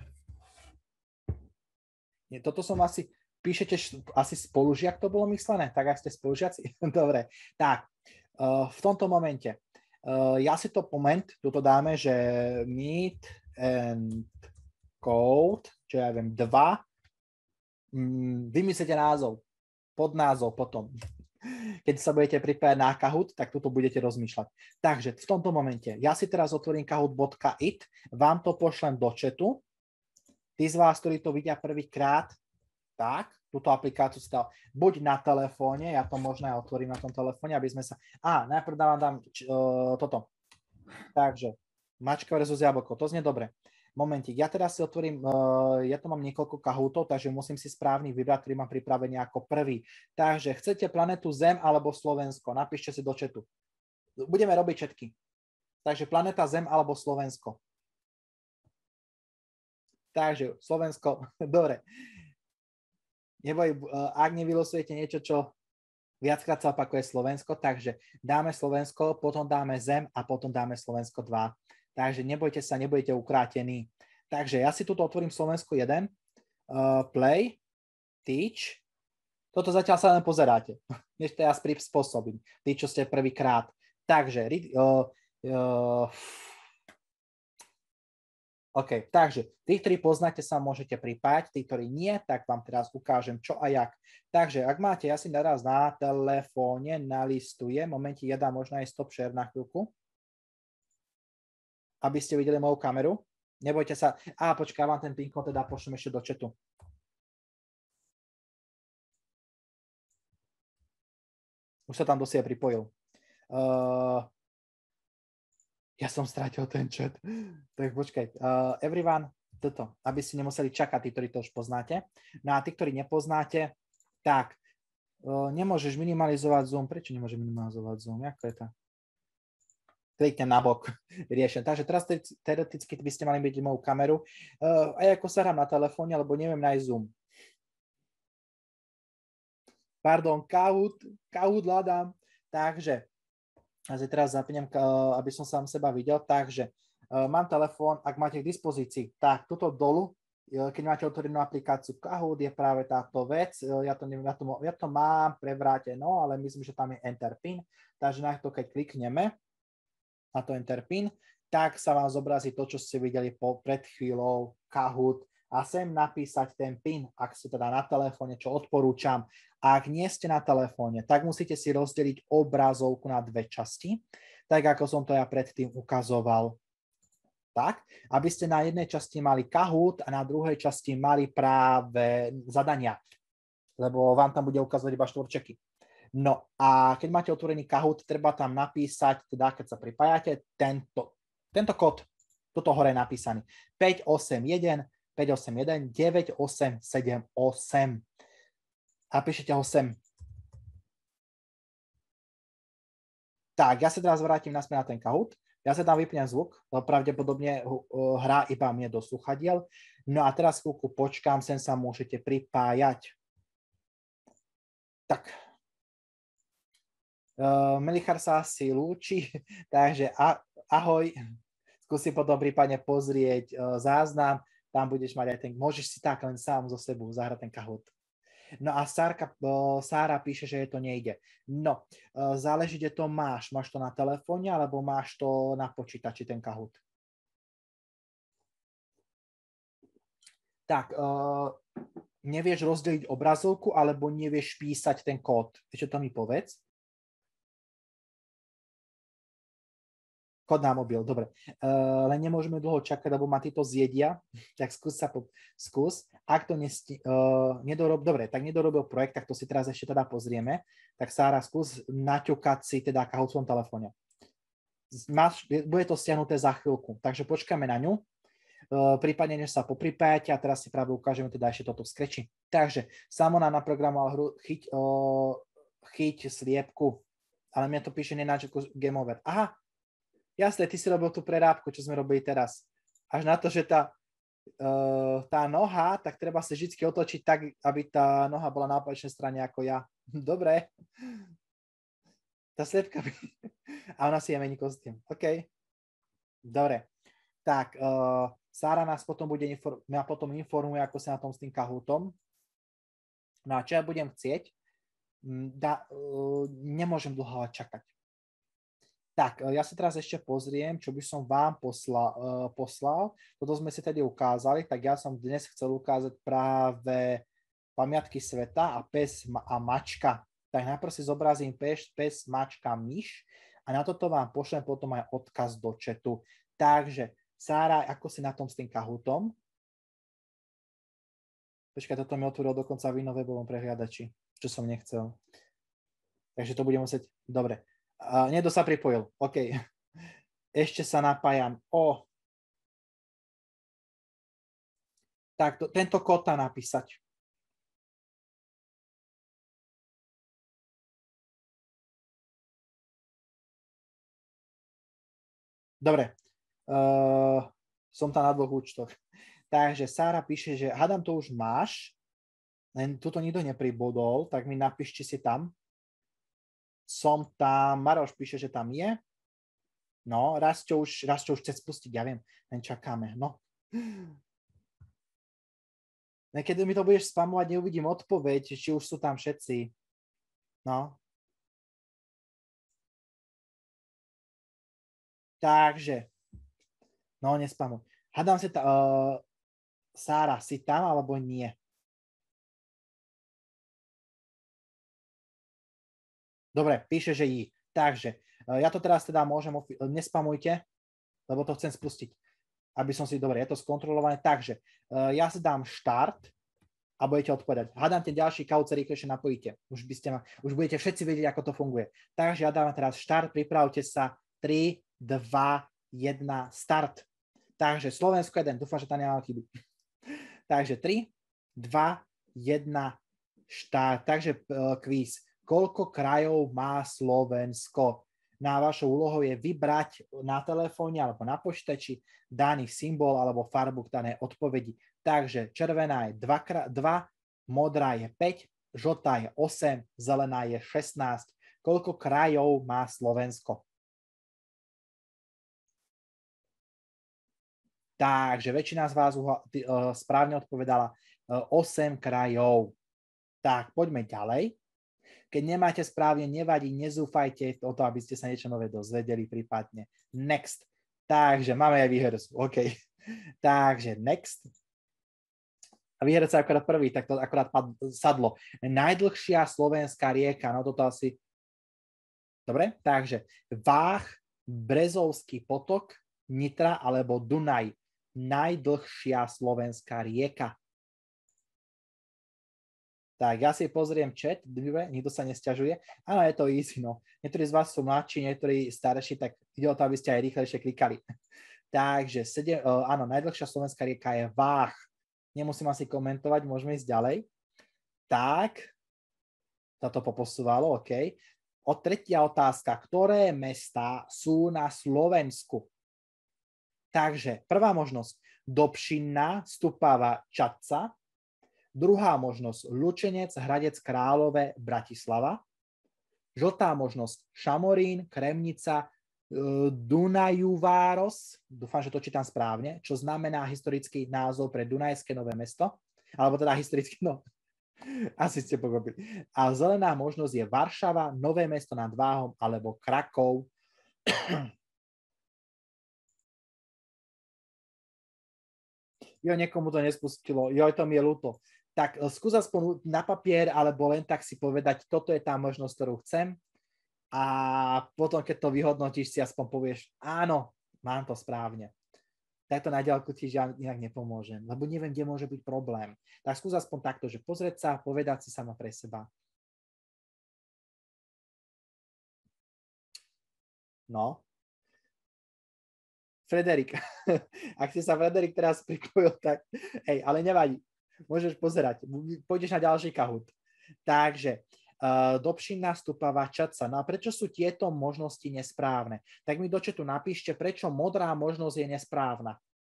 [SPEAKER 1] Toto som píšete asi spolužiak to bolo myslené? Tak ak ste spolužiaci? Dobre, tak. V tomto momente. Ja si to tuto dáme, že meet and code, čo ja viem, 2. Vymyslete názov, podnázov potom. Keď sa budete pripájať na Kahoot, tak tuto budete rozmýšľať. Takže v tomto momente, ja si teraz otvorím kahoot.it, vám to pošlem do chatu. Tí z vás, ktorí to vidia prvýkrát, tak, túto aplikáciu si dal buď na telefóne, ja to možno aj otvorím na tom telefóne, aby sme sa... najprv dám toto. Takže, mačka versus jablko, to znie dobre. Momentík, ja teraz si otvorím, ja tu mám niekoľko kahútov, takže musím si správny vybrať, ktorý mám pripravený ako prvý. Takže, chcete planetu Zem alebo Slovensko? Napíšte si do chatu. Budeme robiť všetky. Takže, planeta Zem alebo Slovensko. Takže, Slovensko, dobre. Neboj, ak nevylosujete niečo, čo viackrát sa opakuje Slovensko, takže dáme Slovensko, potom dáme Zem a potom dáme Slovensko 2. Takže nebojte sa, nebudete ukrátení. Takže ja si tuto otvorím Slovensko 1, play, teach. Toto zatiaľ sa len pozeráte, než to ja prispôsobím, tí, čo ste prvýkrát. Takže, OK, takže tí, ktorí poznáte, sa môžete pripájať, tí, ktorí nie, tak vám teraz ukážem čo a jak. Takže, ak máte, ja si naraz na telefóne nalistujem, momentík, ja dám možno aj stop share na chvíľku, aby ste videli moju kameru. Nebojte sa, počkaj, vám ten pin kód teda pošlem ešte do chatu. Už sa tam dosie pripojil. Ja som strátil ten chat. Tak počkaj. Everyone, toto, aby si nemuseli čakať, tí, ktorí to už poznáte. No a tí, ktorí nepoznáte, tak nemôžeš minimalizovať Zoom. Prečo nemôžeš minimalizovať Zoom? Ako je to? Klikne na bok. Riešen. Takže teraz teoreticky by ste mali byť moju kameru. Aj ako sa hrám na telefóne, alebo neviem nájsť Zoom. Pardon, Kahoot hľadám. Takže teraz zapnem, aby som sám seba videl. Takže mám telefón, ak máte k dispozícii, tak tuto dolu, keď máte otvorenú aplikáciu Kahoot, je práve táto vec. Ja to mám prevrátenú, ale myslím, že tam je Enter PIN. Takže na to, keď klikneme na to Enter PIN, tak sa vám zobrazí to, čo ste videli pred chvíľou Kahoot. A sem napísať ten PIN, ak ste teda na telefóne, čo odporúčam. A ak nie ste na telefóne, tak musíte si rozdeliť obrazovku na dve časti, tak ako som to ja predtým ukazoval. Tak, aby ste na jednej časti mali Kahoot a na druhej časti mali práve zadania, lebo vám tam bude ukazovať iba štvorčeky. No a keď máte otvorený Kahoot, treba tam napísať, teda keď sa pripájate, tento kód, toto hore je napísaný, 581 9878. A píšete ho sem. Tak, ja sa teraz vrátim naspäť na ten Kahoot. Ja sa tam vypnem zvuk, pravdepodobne hrá iba mne do sluchadiel. No a teraz chvíľku počkám, sem sa môžete pripájať. Tak. Melichar sa asi lúči, takže ahoj. Skúsi potom prípadne pozrieť záznam. Tam budeš mať aj ten, môžeš si tak len sám zo sebou zahrať ten Kahoot. No a Sára píše, že je to nejde. No, záleží, kde to máš. Máš to na telefóne, alebo máš to na počítači, ten Kahoot? Tak, nevieš rozdeliť obrazovku, alebo nevieš písať ten kód? Ešte to mi povedz. Kód na mobil, dobre. Len nemôžeme dlho čakať, lebo ma títo zjedia. Tak skús. Ak to dobre, tak nedorobil projekt, tak to si teraz ešte teda pozrieme. Tak Sára, skús naťukať si teda Kahoot v svojom telefóne. Bude to stiahnuté za chvíľku, takže počkáme na ňu. Prípadne, než sa popripájate, a teraz si práve ukážeme teda ešte toto v skreči. Takže Samona naprogramoval hru chyť sliepku, ale mne to píše nenáč ako Game Over. Aha, jasné, ty si robil tú prerábku, čo sme robili teraz. Až na to, že tá noha, tak treba sa vždy otočiť tak, aby tá noha bola na opačnej strane ako ja. Dobre. Tá sliepka by... A ona si je mení kostým. OK. Dobre. Tak, Sára nás potom informuje, ako sa na tom s tým Kahootom. No a čo ja budem chcieť, nemôžem dlho čakať. Tak, ja sa teraz ešte pozriem, čo by som vám poslal. Toto sme si tedy ukázali, tak ja som dnes chcel ukázať práve pamiatky sveta a pes a mačka. Tak najprv si zobrazím pes, mačka, myš a na toto vám pošlem potom aj odkaz do chatu. Takže, Sára, ako si na tom s tým Kahootom? Počkaj, toto mi otvoril dokonca v inom webovom prehliadači, čo som nechcel. Takže to budem musieť... Dobre. Niekto sa pripojil. OK. Ešte sa napájam. Tak, tento kód tam napísať. Dobre. Som tam na 2 účtoch. Takže Sára píše, že hádam, to už máš, len tuto nikto nepribodol, tak mi napíšte si tam. Som tam, Maroš píše, že tam je. No, Rasťo už chce spustiť, ja viem, len čakáme. No. Keď mi to budeš spamovať, neuvidím odpoveď, či už sú tam všetci. No. Takže. No, nespamuj. Hádam si Sára, si tam alebo nie? Dobre, píše, že jí. Takže, ja to teraz teda môžem, nespamujte, lebo to chcem spustiť. Aby som si, dobre, je to skontrolované. Takže, ja si dám štart a budete odpovedať. Hádam tie ďalší kauce rýchlejšie napojíte. Už budete všetci vedieť, ako to funguje. Takže ja dávam teraz štart, pripravte sa. 3, 2, 1, start. Takže Slovensko 1, dúfam, že tam nemám chyby. Takže 3, 2, 1, štart. Takže kvíz. Koľko krajov má Slovensko? Na vašou úlohou je vybrať na telefóne alebo na počítači daný symbol alebo farbu k danej odpovedi. Takže červená je 2, modrá je 5, žltá je 8, zelená je 16. Koľko krajov má Slovensko? Takže väčšina z vás správne odpovedala 8 krajov. Tak, poďme ďalej. Keď nemáte správne, nevadí, nezúfajte o to, aby ste sa niečo nové dozvedeli prípadne. Next. Takže máme aj výhercu. OK. Takže next. A výherca akorát prvý, tak to akorát sadlo. Najdlhšia slovenská rieka. No toto asi... Dobre, takže Váh, Brezovský potok, Nitra alebo Dunaj. Najdlhšia slovenská rieka. Tak, ja si pozriem chat, nikto sa nesťažuje. Áno, je to easy, no. Niektorí z vás sú mladší, niektorí starší, tak ide o to, aby ste aj rýchlejšie klikali. Takže, áno, najdlhšia slovenská rieka je Váh. Nemusím asi komentovať, môžeme ísť ďalej. Tak, toto poposúvalo, OK. Tretia otázka. Ktoré mestá sú na Slovensku? Takže prvá možnosť Dobšina, Stupava, Čadca. Druhá možnosť Lučenec, Hradec Králové, Bratislava. Žltá možnosť Šamorín, Kremnica, Dunajuváros. Dúfam, že to čítam správne, čo znamená historický názov pre Dunajské Nové Mesto. Alebo teda historický, no, asi ste pochopili. A zelená možnosť je Varšava, Nové Mesto nad Váhom alebo Krakov. Jo, niekomu to nespustilo. Jo, to mi je ľúto. Tak skús aspoň na papier, alebo len tak si povedať, toto je tá možnosť, ktorú chcem. A potom, keď to vyhodnotíš, si aspoň povieš, áno, mám to správne. Takto na ďalku ti inak nepomôžem, lebo neviem, kde môže byť problém. Tak skús aspoň takto, že pozrieť sa, povedať si sama pre seba. No. Frederik. Ak si sa Frederik teraz pripojil, tak hej, ale nevadí. Môžeš pozerať. Pôjdeš na ďalší kahút. Takže Dobšina, Stupava, Čadca. No a prečo sú tieto možnosti nesprávne? Tak mi do chatu napíšte, prečo modrá možnosť je nesprávna.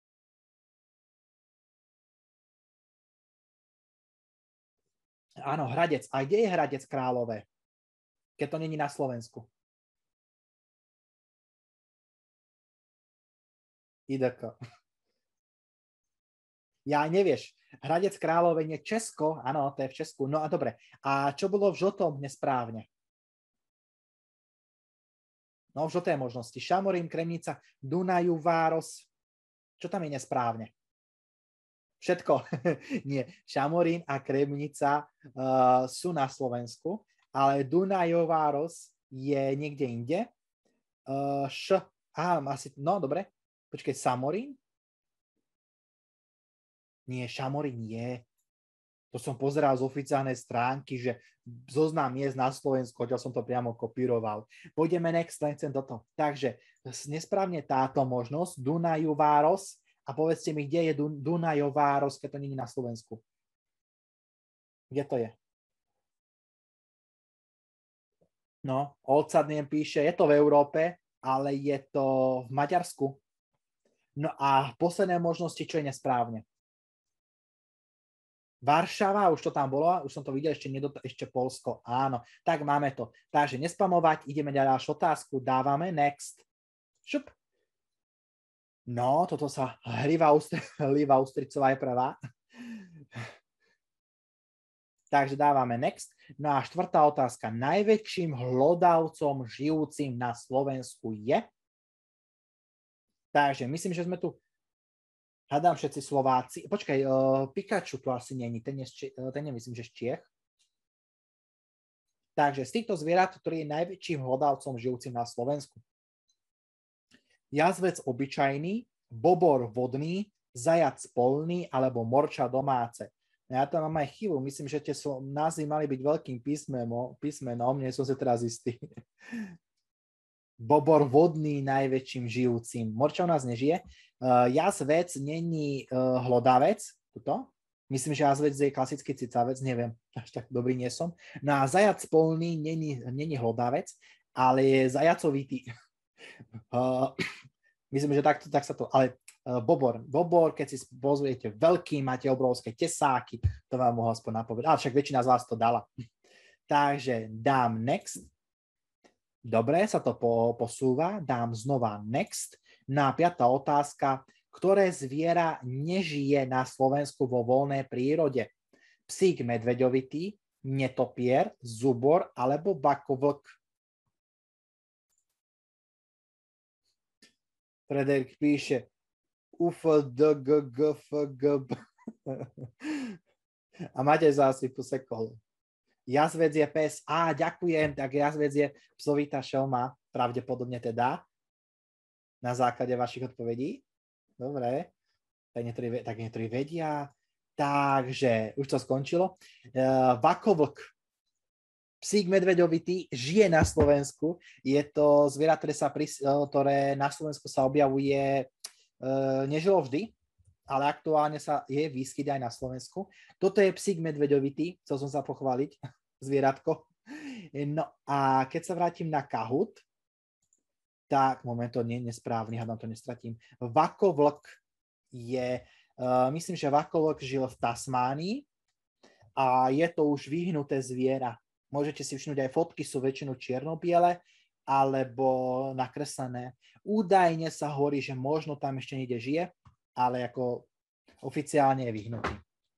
[SPEAKER 1] Áno, Hradec. A kde je Hradec Králové? Keď to není na Slovensku. IDK. Ja nevieš. Hradec Králové je Česko. Áno, to je v Česku. No a dobre. A čo bolo v žltom nesprávne? No, v žlté možnosti. Šamorín, Kremnica, Dunajuváros. Čo tam je nesprávne? Všetko. Nie. Šamorín a Kremnica sú na Slovensku, ale Dunajuváros je niekde inde. No, dobre. Počkej, Samorín? Nie, Šamorín je. To som pozeral z oficiálnej stránky, že zoznam miest na Slovensku, odtiaľ som to priamo kopíroval. Pôjdeme next, len chcem toto. Takže nesprávne táto možnosť, Dunajuváros, a povedzte mi, kde je Dunajováros, keď to nie je na Slovensku. Kde to je? No, Olcadniem píše, je to v Európe, ale je to v Maďarsku. No a posledné možnosti, čo je nesprávne. Varšava, už to tam bolo, už som to videl, ešte Poľsko, áno, tak máme to. Takže nespamovať, ideme na ďalšiu otázku, dávame next. Šup. No, toto sa Hlíva Ústricová je prvá. Takže dávame next. No a štvrtá otázka. Najväčším hlodavcom žijúcim na Slovensku je? Takže myslím, že sme tu, hádam všetci Slováci. Počkaj, Pikachu tu asi není, ten nemyslím, že z Čiech. Takže z týchto zvierat, ktorý je najväčším hlodavcom žijúcim na Slovensku. Jazvec obyčajný, bobor vodný, zajac polný alebo morča domáce. Ja tam mám aj chybu, myslím, že tie názvy mali byť veľkým písmenom, nie som si teraz istý. Bobor vodný najväčším žijúcim. Morča u nás nežije. Jazvec není hlodavec, tuto. Myslím, že jazvec je klasický cicavec, neviem, až tak dobrý nie som. No a zajac polný není hlodavec, ale je zajacovitý. Myslím, že tak sa to, ale bobor, keď si pozriete veľký, máte obrovské tesáky, to vám mohol aspoň napovedať, ale však väčšina z vás to dala. Takže dám next. Dobre, sa to posúva, dám znova next. Na 5. otázka, ktoré zviera nežije na Slovensku vo voľnej prírode? Psík medveďovitý, netopier, zubor alebo bakovlk? Frederik píše UFDGGFGB. A Matej zase posekol. Jazvec je pes. Ďakujem. Tak jazvec je psovitá šelma. Pravdepodobne teda. Na základe vašich odpovedí. Dobre. Tak niektorí vedia. Takže už to skončilo. Vakovlk. Psík medveďovitý žije na Slovensku. Je to zviera, ktoré na Slovensku sa objavuje, nežilo vždy, ale aktuálne sa je výskyt aj na Slovensku. Toto je psík medveďovitý, chcel som sa pochváliť, zvieratko. No a keď sa vrátim na Kahoot, tak moment, to nie je nesprávny, hádam to nestratím. Vakovlk je, myslím, že vakovlk žil v Tasmánii a je to už vyhnuté zviera. Môžete si všimnúť, aj fotky sú väčšinou čierno-biele alebo nakreslené. Údajne sa hovorí, že možno tam ešte niekde žije, ale ako oficiálne je vyhnutý.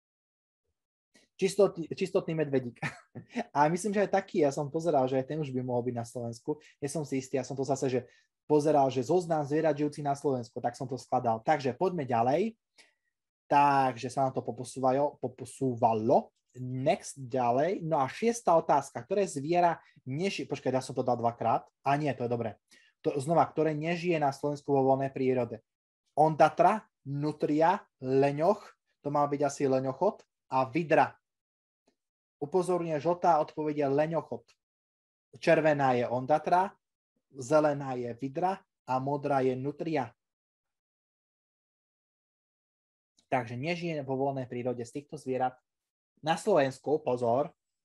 [SPEAKER 1] Čistotný medvedík. A myslím, že aj taký, ja som pozeral, že aj ten už by mohol byť na Slovensku. Nie som si istý, ja som to zase, že pozeral, že zoznam zvierat žijúcich na Slovensku, tak som to skladal. Takže poďme ďalej. Takže sa nám to posúvalo. Next, ďalej. No a 6. otázka. Ktoré zviera nežije... Počkaj, ja som to dal dvakrát. A nie, to je dobré. Znova, ktoré nežije na Slovensku vo voľnej prírode. Ondatra, nutria, leňoch, to má byť asi leňochod, a vidra. Upozorňuje, žltá odpoveď je leňochod. Červená je ondatra, zelená je vidra a modrá je nutria. Takže nežije vo voľnej prírode z týchto zvierat. Na Slovensku, pozor,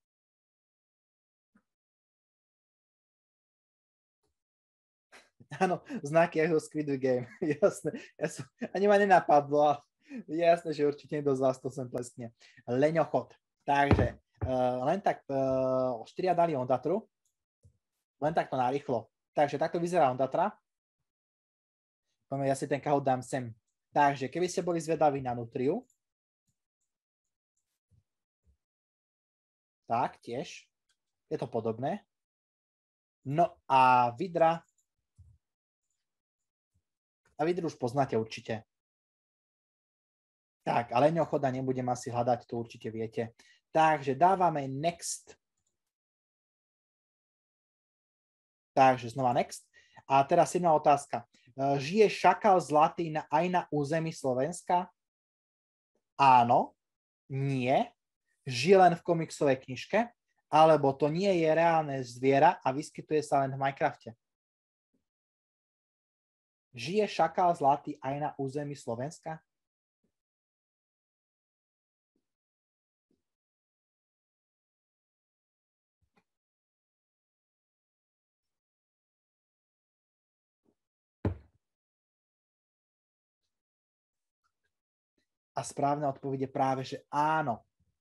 [SPEAKER 1] áno, znaky ako Squid Game, jasné, ani ma nenapadlo, ale je jasné, že určite niekto z vás to sem pleskne. Leňochod, takže len tak 4 dali ondatru, len takto narýchlo. Takže takto vyzerá ondatra. Ja si ten Kahoot dám sem. Takže keby ste boli zvedaví na nutriu, tak tiež je to podobné. No a vidra. A vidru už poznáte určite. Tak, ale leňochoda nebudem asi hľadať, to určite viete. Takže dávame next. Takže znova next. A teraz jedna otázka. Žije šakal zlatý aj na území Slovenska? Áno, nie. žije len v komiksovej knižke, alebo to nie je reálne zviera a vyskytuje sa len v Minecrafte. Žije šakál zlatý aj na území Slovenska? A správna odpoveď je práve, že áno.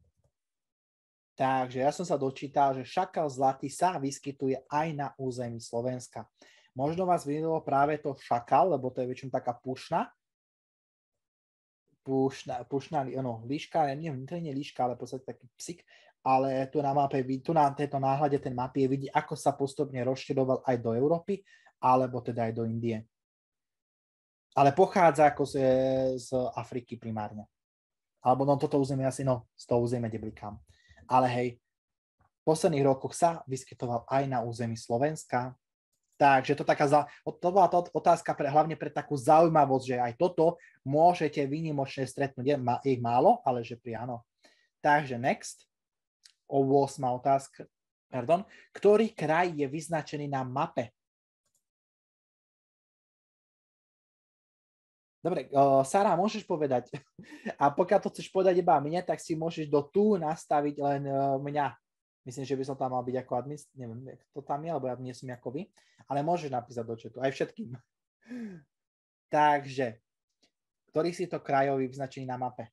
[SPEAKER 1] Takže ja som sa dočítal, že šakál zlatý sa vyskytuje aj na území Slovenska. Možno vás videlo práve to šakál, lebo to je väčšinou taká pušná líška, neviem, to nie je líška, ale v podstate taký psík, ale tu na mape, tu na tejto náhľade ten mapy je vidí, ako sa postupne rozširoval aj do Európy, alebo teda aj do Indie. Ale pochádza ako z Afriky primárne. Alebo no toto územie asi, z toho územia, kde blikám. Ale hej, v posledných rokoch sa vyskytoval aj na území Slovenska. Takže to bola to otázka hlavne pre takú zaujímavosť, že aj toto môžete výnimočne stretnúť. Je ich málo, ale že pri áno. Takže next. 8. otázka. Pardon. Ktorý kraj je vyznačený na mape? Dobre, Sara, môžeš povedať. A pokiaľ to chceš povedať iba mne, tak si môžeš do tu nastaviť len mňa. Myslím, že by som tam mal byť ako neviem, kto tam je, lebo ja nie som ako vy, ale môžeš napísať do chatu, aj všetkým. Takže, ktorý si to krajový vyznačený na mape?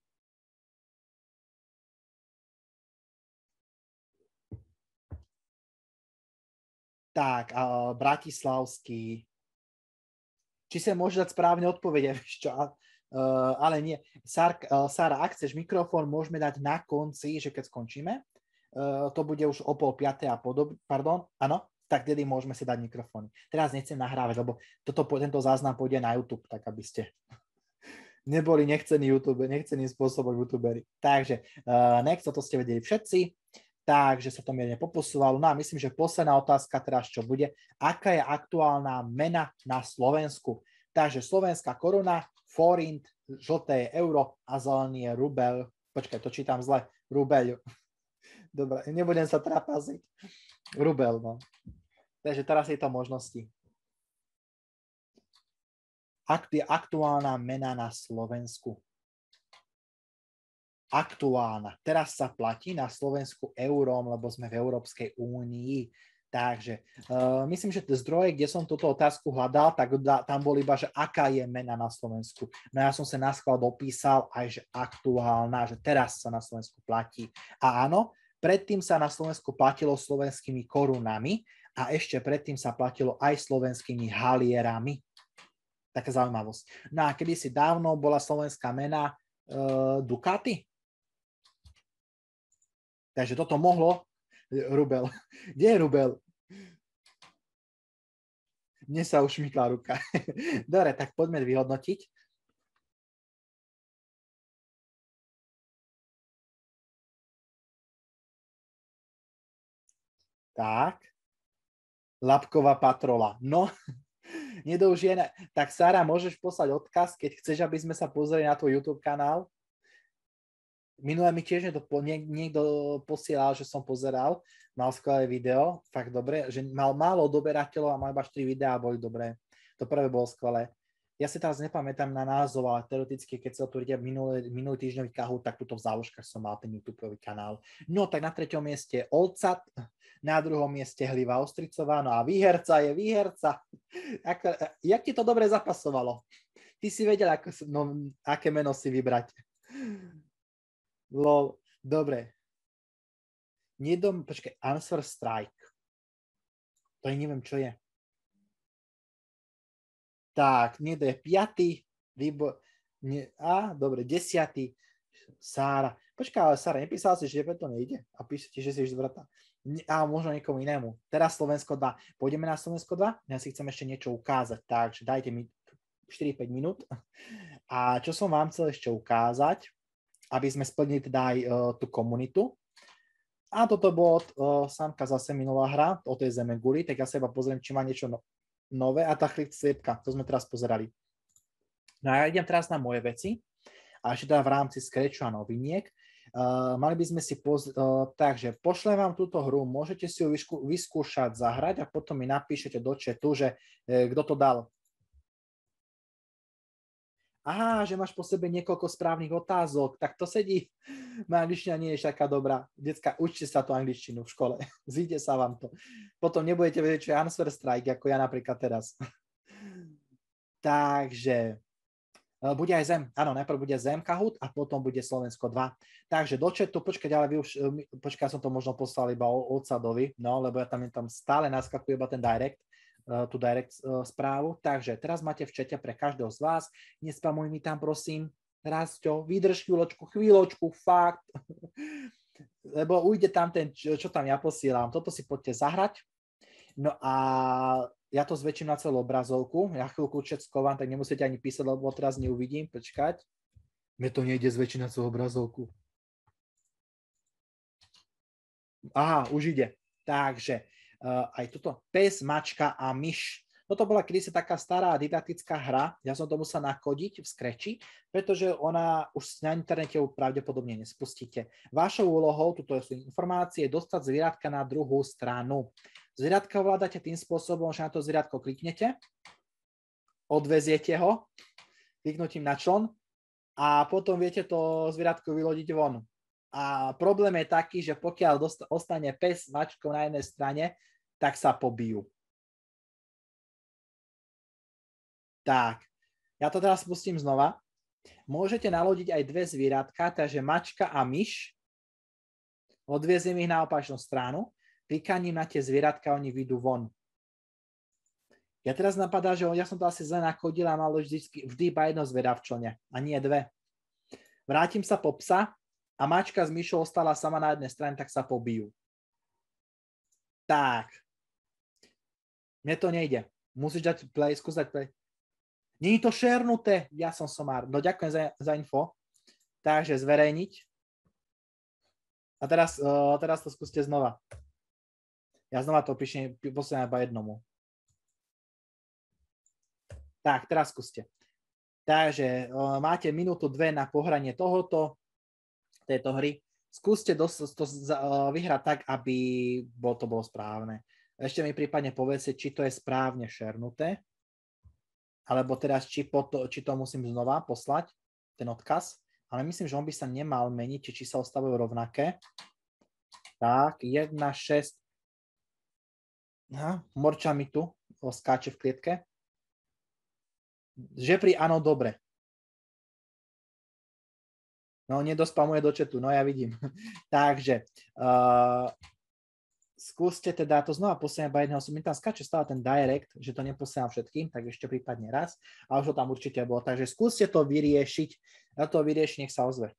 [SPEAKER 1] Tak, bratislavský. Či sa môže dať správne odpovede, vieš čo? Ale nie. Sára, ak chceš mikrofón, môžeme dať na konci, že keď skončíme. To bude už o 4:30 a pardon, áno, tak tedy môžeme si dať mikrofóny. Teraz nechcem nahrávať, lebo tento záznam pôjde na YouTube, tak aby ste neboli nechceným spôsobom youtuberi. Takže next, toto ste vedeli všetci, takže sa to mierne poposúvalo. No a myslím, že posledná otázka teraz, čo bude, aká je aktuálna mena na Slovensku? Takže slovenská koruna, forint, žlté je euro a zelený je rubel. Počkaj, to čítam zle, rubeľ. Dobre, nebudem sa trapaziť. Rubel, no. Takže teraz je to možnosti. Aktuálna mena na Slovensku. Aktuálna. Teraz sa platí na Slovensku eurom, lebo sme v Európskej únii. Takže myslím, že tie zdroje, kde som túto otázku hľadal, tak tam bol iba, že aká je mena na Slovensku. No ja som sa na schvál dopísal aj, že aktuálna, že teraz sa na Slovensku platí. A áno, predtým sa na Slovensku platilo slovenskými korunami a ešte predtým sa platilo aj slovenskými halierami. Taká zaujímavosť. No a kedysi dávno bola slovenská mena Dukaty. Takže toto mohlo... Rubel. Kde je rubel? Mne sa ušmykla ruka. Dobre, tak poďme vyhodnotiť. Tak. Labková patrola. No, nedoužije. Tak Sára, môžeš poslať odkaz, keď chceš, aby sme sa pozreli na tvoj YouTube kanál. Minulé mi tiež niekto posielal, že som pozeral, mal skvelé video, fakt dobre, že mal málo odoberateľov a mal iba 4 videá a boli dobré. To prvé bolo skvelé. Ja si teraz nepamätám na názov, ale teoreticky, keď sa otvoríte minulý týždňový Kahoot, tak tuto v záložkách som mal ten YouTube kanál. No tak na 3. mieste Olcat, na 2. mieste Hliva Ostricová, no a výherca je výherca. Jak ti to dobre zapasovalo? Ty si vedel, aké meno si vybrať. Lol, dobre. Počkaj, Answer Strike. To neviem, čo je. Tak, niekto je 5. Dobre, 10. Sára. Počkaj, ale Sára, nepísala si, že to nejde? A píšete, že si už zvratá. A možno niekomu inému. Teraz Slovensko 2. Pôjdeme na Slovensko 2? Ja si chcem ešte niečo ukázať, takže dajte mi 4-5 minút. A čo som vám chcel ešte ukázať, aby sme splnili teda aj tú komunitu. A toto bolo Samka zase minulá hra o tej Zemeguli, tak ja sa iba pozriem, či má niečo nové. A tá sliepka, to sme teraz pozerali. No a ja idem teraz na moje veci. A ešte teda v rámci Scratchu a noviniek. Mali by sme si takže pošlem vám túto hru, môžete si ju vyskúšať zahrať a potom mi napíšete do chatu, že kto to dal. Aha, že máš po sebe niekoľko správnych otázok, tak to sedí. Moja angličtina nie je taká dobrá. Decka, učte sa tú angličtinu v škole. Zíde sa vám to. Potom nebudete vedieť, čo je answer strike, ako ja napríklad teraz. Takže bude aj Zem. Áno, najprv bude Zem Kahoot a potom bude Slovensko 2. Takže do chatu, počkať, ale vy už, počkaj, ja som to možno poslal iba Ocadovi, no, lebo ja tam stále naskakuje iba ten direct. Tú direct správu. Takže teraz máte v čete pre každého z vás. Nespamuj mi tam, prosím. Rásťo, vydrž chvíľočku, fakt. Lebo ujde tam ten, čo tam ja posielam. Toto si poďte zahrať. No a ja to zväčším na celú obrazovku. Ja chvíľku čeckovám, tak nemusíte ani písať, lebo teraz neuvidím. Počkať. Mne to nejde zväčšiť na celú obrazovku. Aha, už ide. Takže aj toto pes, mačka a myš. Toto bola kedysi taká stará didaktická hra. Ja som to musel nakodiť v Scratchi, pretože ona už na internete pravdepodobne nespustíte. Vašou úlohou, tuto sú informácie, dostať zvieratka na druhú stranu. Zvieratka ovládate tým spôsobom, že na to zvieratko kliknete, odveziete ho, kliknutím na čln a potom viete to zvieratko vylodiť von. A problém je taký, že pokiaľ ostane pes s mačkou na jednej strane, tak sa pobijú. Tak, ja to teraz spustím znova. Môžete nalodiť aj dve zvieratka, takže mačka a myš. Odvieziem ich na opačnú stranu. Klikaním na tie zvieratka, oni vyjdú von. Ja teraz napadá, že ja som to asi zle nakodil a malo vždy iba jedno zviera v člne, a nie dve. Vrátim sa po psa a mačka s myšou ostala sama na jednej strane, tak sa pobijú. Tak. Mne to nejde. Musíš dať play, skúsať play. Nie je to šernuté. Ja som somár. No ďakujem za info. Takže zverejniť. A teraz to skúste znova. Ja znova to píšem, posledná iba jednomu. Tak, teraz skúste. Takže máte minútu, dve na pohranie tejto hry. Skúste to vyhrať tak, aby to bolo správne. Ešte mi prípadne povedzte, či to je správne šernuté, alebo teraz, či to musím znova poslať, ten odkaz. Ale myslím, že on by sa nemal meniť, či sa ostavujú rovnaké. Tak, 1, 6. Morča mi tu skáče v klietke. Že pri áno, dobre. No, nedospamuje do chatu, no ja vidím. Takže, skúste teda to znova posieľať iba jedného. Mi tam skáče stále ten direct, že to neposieľam všetkým, tak ešte prípadne raz. A už to tam určite bolo. Takže skúste to vyriešiť. Ja to vyrieším, nech sa ozve.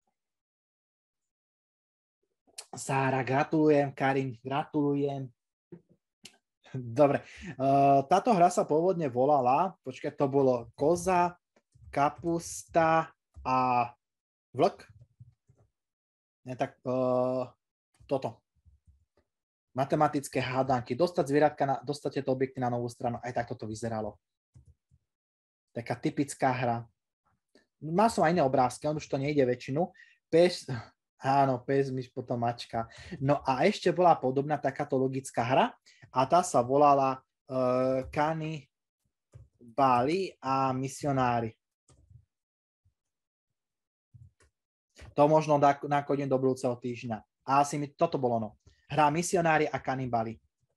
[SPEAKER 1] Sára, gratulujem. Karin, gratulujem. Dobre. Táto hra sa pôvodne volala, počkaj, to bolo koza, kapusta a vlk. Nie, tak toto. Matematické hádanky. Dostať tieto objekty na novú stranu. Aj takto to vyzeralo. Taká typická hra. Mal som aj iné obrázky, on už to nejde väčšinu. Pes, áno, pes, myš, potom mačka. No a ešte bola podobná takáto logická hra a tá sa volala Kanibáli a misionári. To možno nakodím do budúceho týždňa. A asi mi toto bolo no. Hra misionári a kanibali.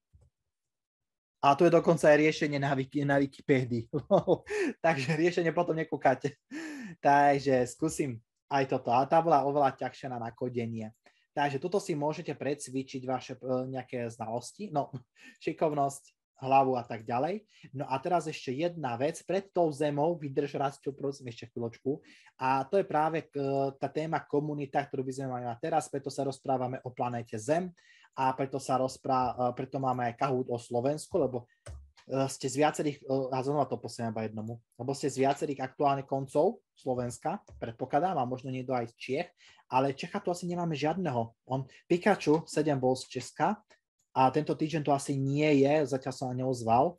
[SPEAKER 1] A tu je dokonca aj riešenie na Wikipédii. Takže riešenie potom nekúkate. Takže skúsim aj toto. A tá bola oveľa ťažšia na nakodenie. Takže tuto si môžete precvičiť vaše nejaké znalosti, no, šikovnosť, hlavu a tak ďalej. No a teraz ešte jedna vec. Pred tou zemou, vydrž Rastio, prosím, ešte chvíľočku. A to je práve tá téma komunita, ktorú by sme mali na teraz, preto sa rozprávame o planéte Zem a preto máme aj Kahoot o Slovensku, lebo ste z viacerých, a znova to posielam iba jednomu, lebo ste z viacerých aktuálnych koncov Slovenska, predpokladám, a možno niekto aj z Čiech, ale Čecha tu asi nemáme žiadneho. Pikachu 7 bol z Česka, a tento týždeň to asi nie je, zatiaľ som sa neozval.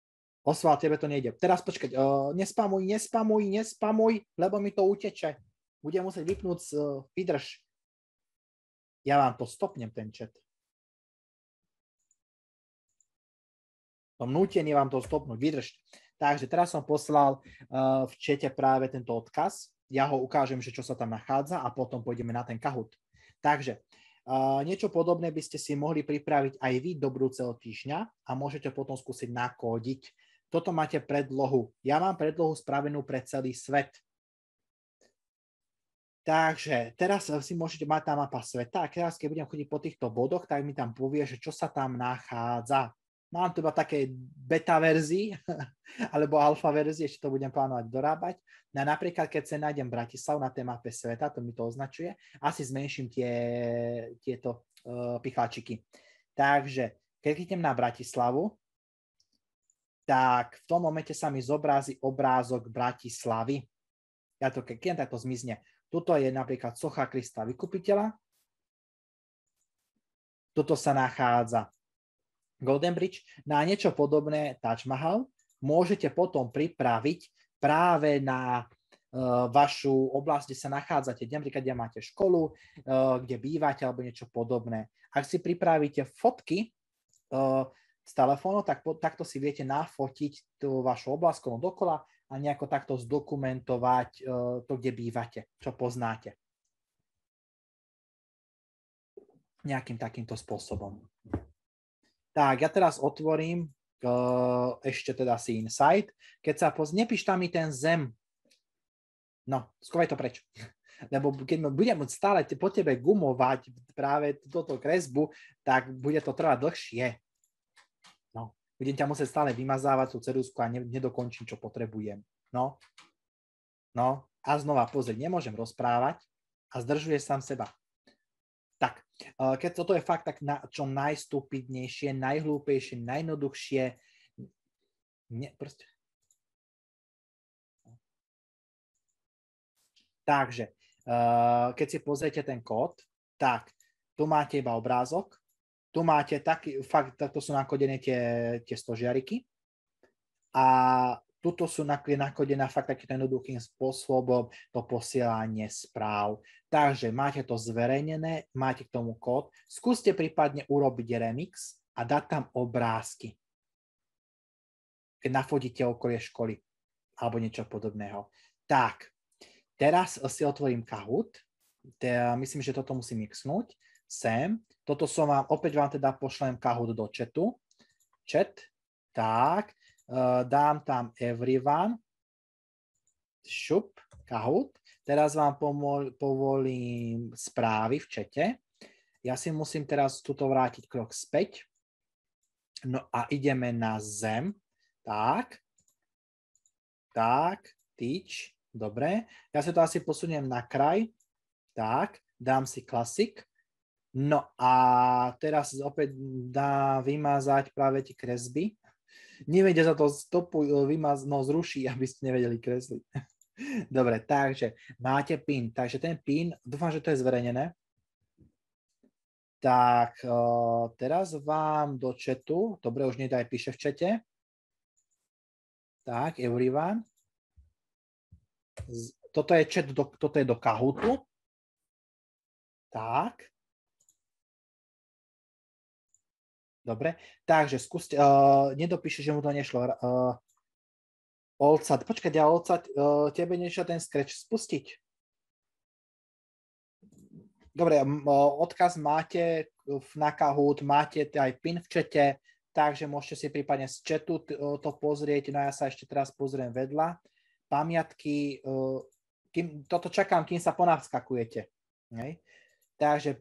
[SPEAKER 1] Osval, tebe to nejde. Teraz počkať, nespamuj, lebo mi to uteče. Budem musieť vypnúť, vydrž. Ja vám to stopnem, ten chat. Som nútený vám to stopnúť, vydržte. Takže teraz som poslal v čete práve tento odkaz. Ja ho ukážem, že čo sa tam nachádza a potom pôjdeme na ten Kahoot. Takže niečo podobné by ste si mohli pripraviť aj vy do budúceho týždňa a môžete potom skúsiť nakódiť. Toto máte predlohu. Ja mám predlohu spravenú pre celý svet. Takže teraz si môžete mať tá mapa sveta a teraz, keď budem chodiť po týchto bodoch, tak mi tam povie, že čo sa tam nachádza. Mám tu iba také beta verzii, alebo alfa verzii, ešte to budem plánovať dorábať. No napríklad, keď sa nájdem Bratislavu na tej mape sveta, to mi to označuje, asi zmenším tieto picháčiky. Takže, keď kliknem na Bratislavu, tak v tom momente sa mi zobrazí obrázok Bratislavy. Ja to keď tak to zmizne. Tuto je napríklad socha Krista Vykupiteľa. Tuto sa nachádza Golden Bridge. Na niečo podobné Taj Mahal môžete potom pripraviť práve na vašu oblasť, kde sa nachádzate, napríklad, kde máte školu, kde bývate alebo niečo podobné. Ak si pripravíte fotky z telefónu, tak takto si viete nafotiť tú vašu oblasť dokola a nejako takto zdokumentovať to, kde bývate, čo poznáte. Nejakým takýmto spôsobom. Tak, ja teraz otvorím ešte teda si Insight. Keď sa nepíš tam mi ten zem. No, skovaj to preč. Lebo keď budem stále po tebe gumovať práve túto kresbu, tak bude to trvať dlhšie. No, budem ťa musieť stále vymazávať tú ceruzku a nedokončím, čo potrebujem. No, a znova pozrieť, nemôžem rozprávať a zdržuje sám seba. Tak, keď toto je fakt tak čo najstupidnejšie, najhlúpejšie, najjednoduchšie, proste. Takže, keď si pozriete ten kód, tak tu máte iba obrázok, tu máte taký, fakt, takto sú nakodené tie stožiariky a tuto sú nakodené fakt takým jednoduchým spôsobom to posielanie správ. Takže máte to zverejnené, máte k tomu kód. Skúste prípadne urobiť remix a dať tam obrázky. Keď nafotíte okolie školy alebo niečo podobného. Tak, teraz si otvorím Kahoot. Myslím, že toto musím mixnúť. Sem. Toto opäť vám teda pošlem Kahoot do chatu. Chat. Tak. Dám tam everyone. Šup. Kahoot. Teraz vám povolím správy v čete. Ja si musím teraz tuto vrátiť krok späť. No a ideme na zem. Tak. Tak. Teach. Dobre. Ja si to asi posuniem na kraj. Tak. Dám si klasik. No a teraz opäť dá vymazať práve tie kresby. Nevedia za to zruší, aby ste nevedeli kresliť. Dobre, takže máte PIN. Takže ten PIN, dúfam, že to je zverejnené. Tak, teraz vám do chatu, dobre, už niekto aj píše v čete. Tak, everyone. Toto je chat, toto je do Kahootu. Tak. Dobre, takže skúste, nedopíše, že mu to nešlo. Olcat, počkaj, Olcat, tebe nešiel ten scratch spustiť. Dobre, odkaz máte na Kahoot, máte aj PIN v čete, takže môžete si prípadne z chatu to pozrieť. No ja sa ešte teraz pozriem vedľa. Pamiatky, toto čakám, kým sa ponavskakujete. Takže,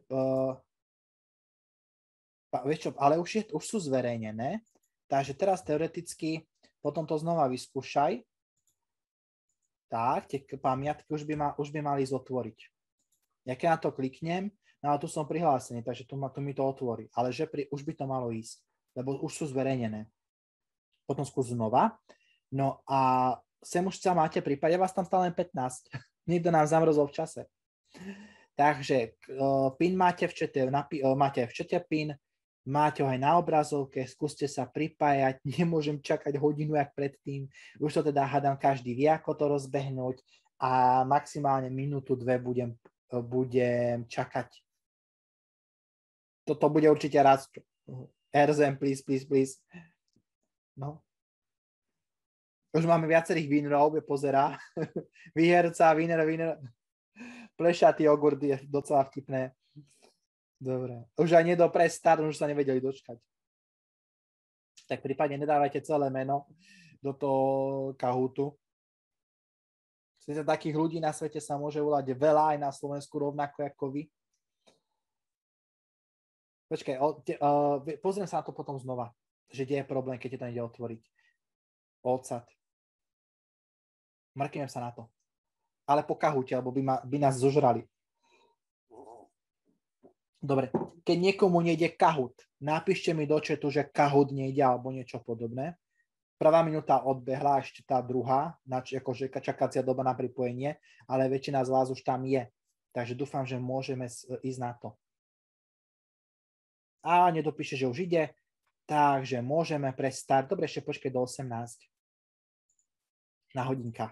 [SPEAKER 1] vieš čo, ale už sú zverejnené, takže teraz teoreticky potom to znova vyskúšaj. Tak, tie pamiatky už by mali zotvoriť. Ja keď na to kliknem, no tu som prihlásený, takže tu mi to otvorí. Ale že už by to malo ísť, lebo už sú zverejnené. Potom skús znova. No a sem už sa máte prípade, vás tam stále len 15. Nikto nám zamrzol v čase. Takže PIN máte v čete PIN, máte ho aj na obrazovke, skúste sa pripájať, nemôžem čakať hodinu jak predtým, už to teda hádam každý vie, ako to rozbehnúť a maximálne minútu, dve budem čakať. Toto bude určite raz. Erzem, please. No. Už máme viacerých winnerov, pozerá. Výherca, winner. Plešatý jogurt je docela vtipné. Dobre. Už aj nie do prestart, už sa nevedeli dočkať. Tak prípadne nedávajte celé meno do toho Kahootu. Sice takých ľudí na svete sa môže volať veľa, aj na Slovensku rovnako ako vy. Počkaj, pozriem sa na to potom znova, že kde je problém, keď ti to nejde otvoriť. Odsad. Mrknem sa na to. Ale po Kahoote, alebo by nás zožrali. Dobre, keď niekomu nejde Kahoot, napíšte mi do chatu, že Kahoot nejde alebo niečo podobné. Prvá minúta odbehla, ešte tá druhá, akože čakacia doba na pripojenie, ale väčšina z vás už tam je. Takže dúfam, že môžeme ísť na to. A nedopíše, že už ide, takže môžeme prestať. Dobre, ešte počkaj do 18 na hodinkách.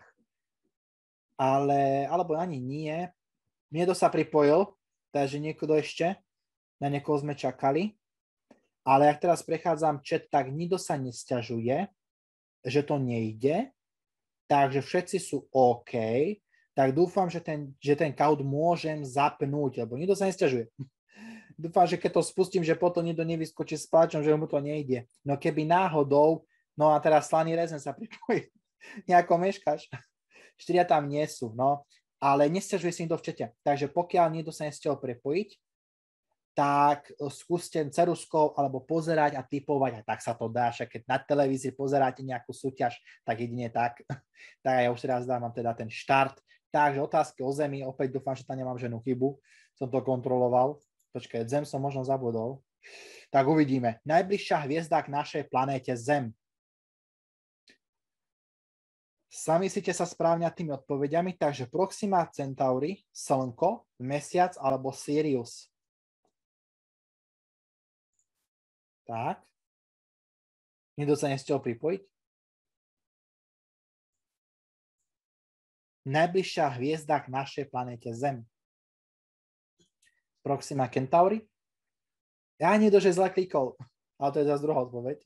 [SPEAKER 1] Alebo ani nie. Niekto sa pripojil, takže niekto ešte, na niekoho sme čakali. Ale ak teraz prechádzam chat, tak nikto sa nesťažuje, že to nejde. Takže všetci sú OK. Tak dúfam, že ten Kahoot môžem zapnúť, lebo nikto sa nesťažuje. Dúfam, že keď to spustím, že potom nikto nevyskočí s pláčom, že mu to nejde. No keby náhodou, no a teraz Slaný Rezen sa pripojí, nejako meškáš. 4 tam nie sú, no. Ale nesťažuje si nikto v čete. Takže pokiaľ niekto sa nestihol prepojiť, tak skúste ceruskou alebo pozerať a typovať. A tak sa to dá, však keď na televízii pozeráte nejakú súťaž, tak jedine tak. Tak ja už teraz dávam teda ten štart. Takže otázky o Zemi, opäť dúfam, že tam nemám žiadnu chybu. Som to kontroloval. Počkaj, Zem som možno zabudol. Tak uvidíme. Najbližšia hviezda k našej planéte Zem. Zamyslite sa správne tými odpovediami, takže Proxima Centauri, Slnko, Mesiac alebo Sirius. Tak. Niekto sa nestihol pripojiť? Najbližšia hviezda k našej planéte Zem. Proxima Centauri. Ja niekto, že zle klikol, ale to je zase druhá odpoveď.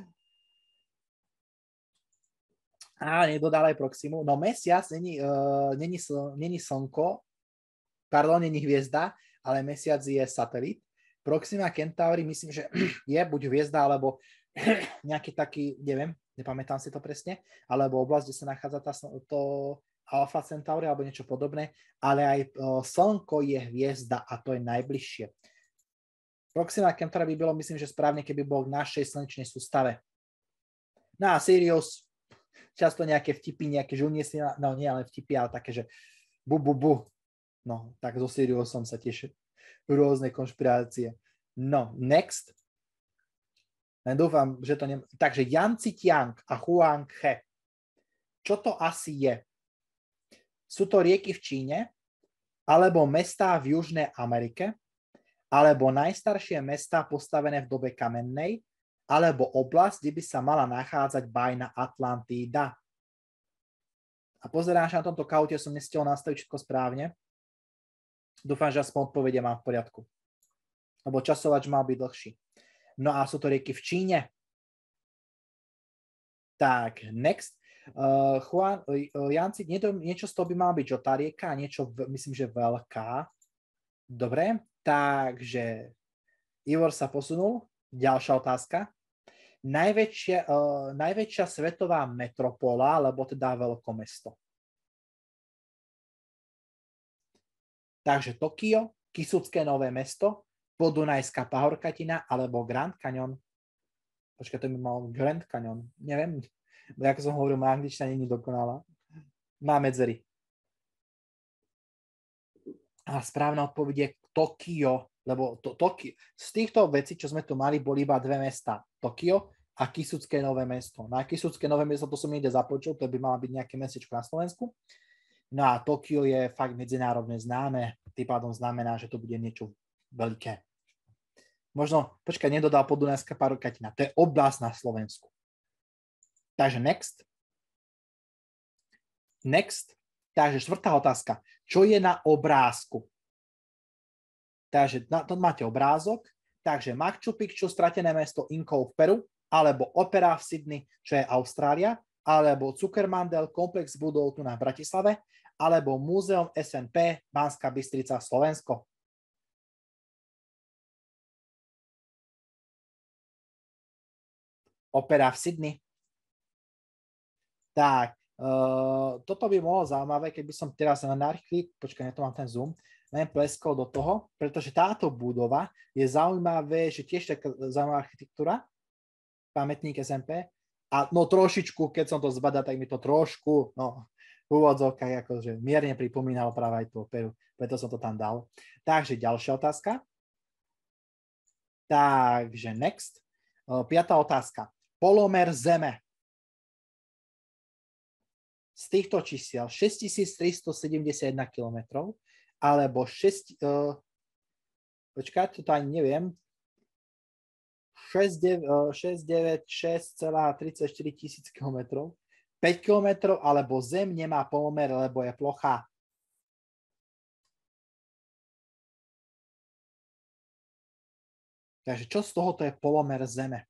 [SPEAKER 1] Niekto dal aj Proximu. No Mesiac není Slnko, pardon, není hviezda, ale Mesiac je satelit. Proxima Centauri myslím, že je buď hviezda, alebo nejaký taký, neviem, nepamätám si to presne, alebo oblasť, kde sa nachádza to Alpha Centauri, alebo niečo podobné, ale aj Slnko je hviezda a to je najbližšie. Proxima Centauri by bolo, myslím, že správne, keby bol v našej slnečnej sústave. No a Sirius, často nejaké vtipy, nejaké žunie si, no nie len vtipy, ale také, že bu. No, tak so Siriusom sa tiež rôzne konšpirácie. No, next. Dúfam, že to Takže Jangtzijiang a Huanghe. Čo to asi je? Sú to rieky v Číne, alebo mestá v Južnej Amerike, alebo najstaršie mestá postavené v dobe kamennej, alebo oblasť, kde by sa mala nachádzať bajna Atlantída. A pozerám, že na tomto Kahoote som nestihol nastaviť všetko správne. Dúfam, že aspoň odpovede mám v poriadku. Lebo časovač mal byť dlhší. No a sú to rieky v Číne. Tak, next. Janci, niečo z toho by mala byť žltá rieka a niečo, myslím, že veľká. Dobre, takže Ivor sa posunul. Ďalšia otázka. Najväčšia svetová metropola, alebo teda veľkomesto. Takže Tokio, Kisucké Nové Mesto, Podunajská pahorkatina alebo Grand Canyon. Počkaj, to by mal Grand Canyon. Neviem, ako som hovoril, moja angličtina nie je dokonalá. Má medzery. A správna odpoveď je Tokio, lebo Tokio. Z týchto vecí, čo sme tu mali, boli iba dve mesta. Tokio a Kisucké Nové Mesto. Na Kisucké Nové Mesto to som niekde započul, to by malo byť nejaké mestečko na Slovensku. No a Tokio je fakt medzinárodne známe, tým pádom znamená, že to bude niečo veľké. Možno, počkaj, nedodal Podunajská pahorkatina. To je oblasť na Slovensku. Takže next. Takže štvrtá otázka. Čo je na obrázku? Takže to máte obrázok. Takže Machu Picchu, stratené mesto Inkov v Peru, alebo Opera v Sydney, čo je Austrália, alebo Zuckermandel, komplex budov tu na Bratislave, alebo Múzeum SNP, Banská Bystrica, Slovensko. Opera v Sydney. Tak, toto by bolo zaujímavé, keby som teraz narýchli, počkaj, ja to mám ten zoom, len pleskol do toho, pretože táto budova je zaujímavé, že tiež taká zaujímavá architektúra, pamätník SMP, a no trošičku, keď som to zbadal, tak mi to trošku, no v úvodzovkách akože mierne pripomínalo práve aj tú operu, preto som to tam dal. Takže ďalšia otázka. Takže next. Piatá otázka. Polomer Zeme. Z týchto čísiel 6371 km alebo počkať, to ani neviem, 696,34 tisíc km, 5 km, alebo Zem nemá polomer, lebo je plochá. Takže čo z tohoto je polomer Zeme?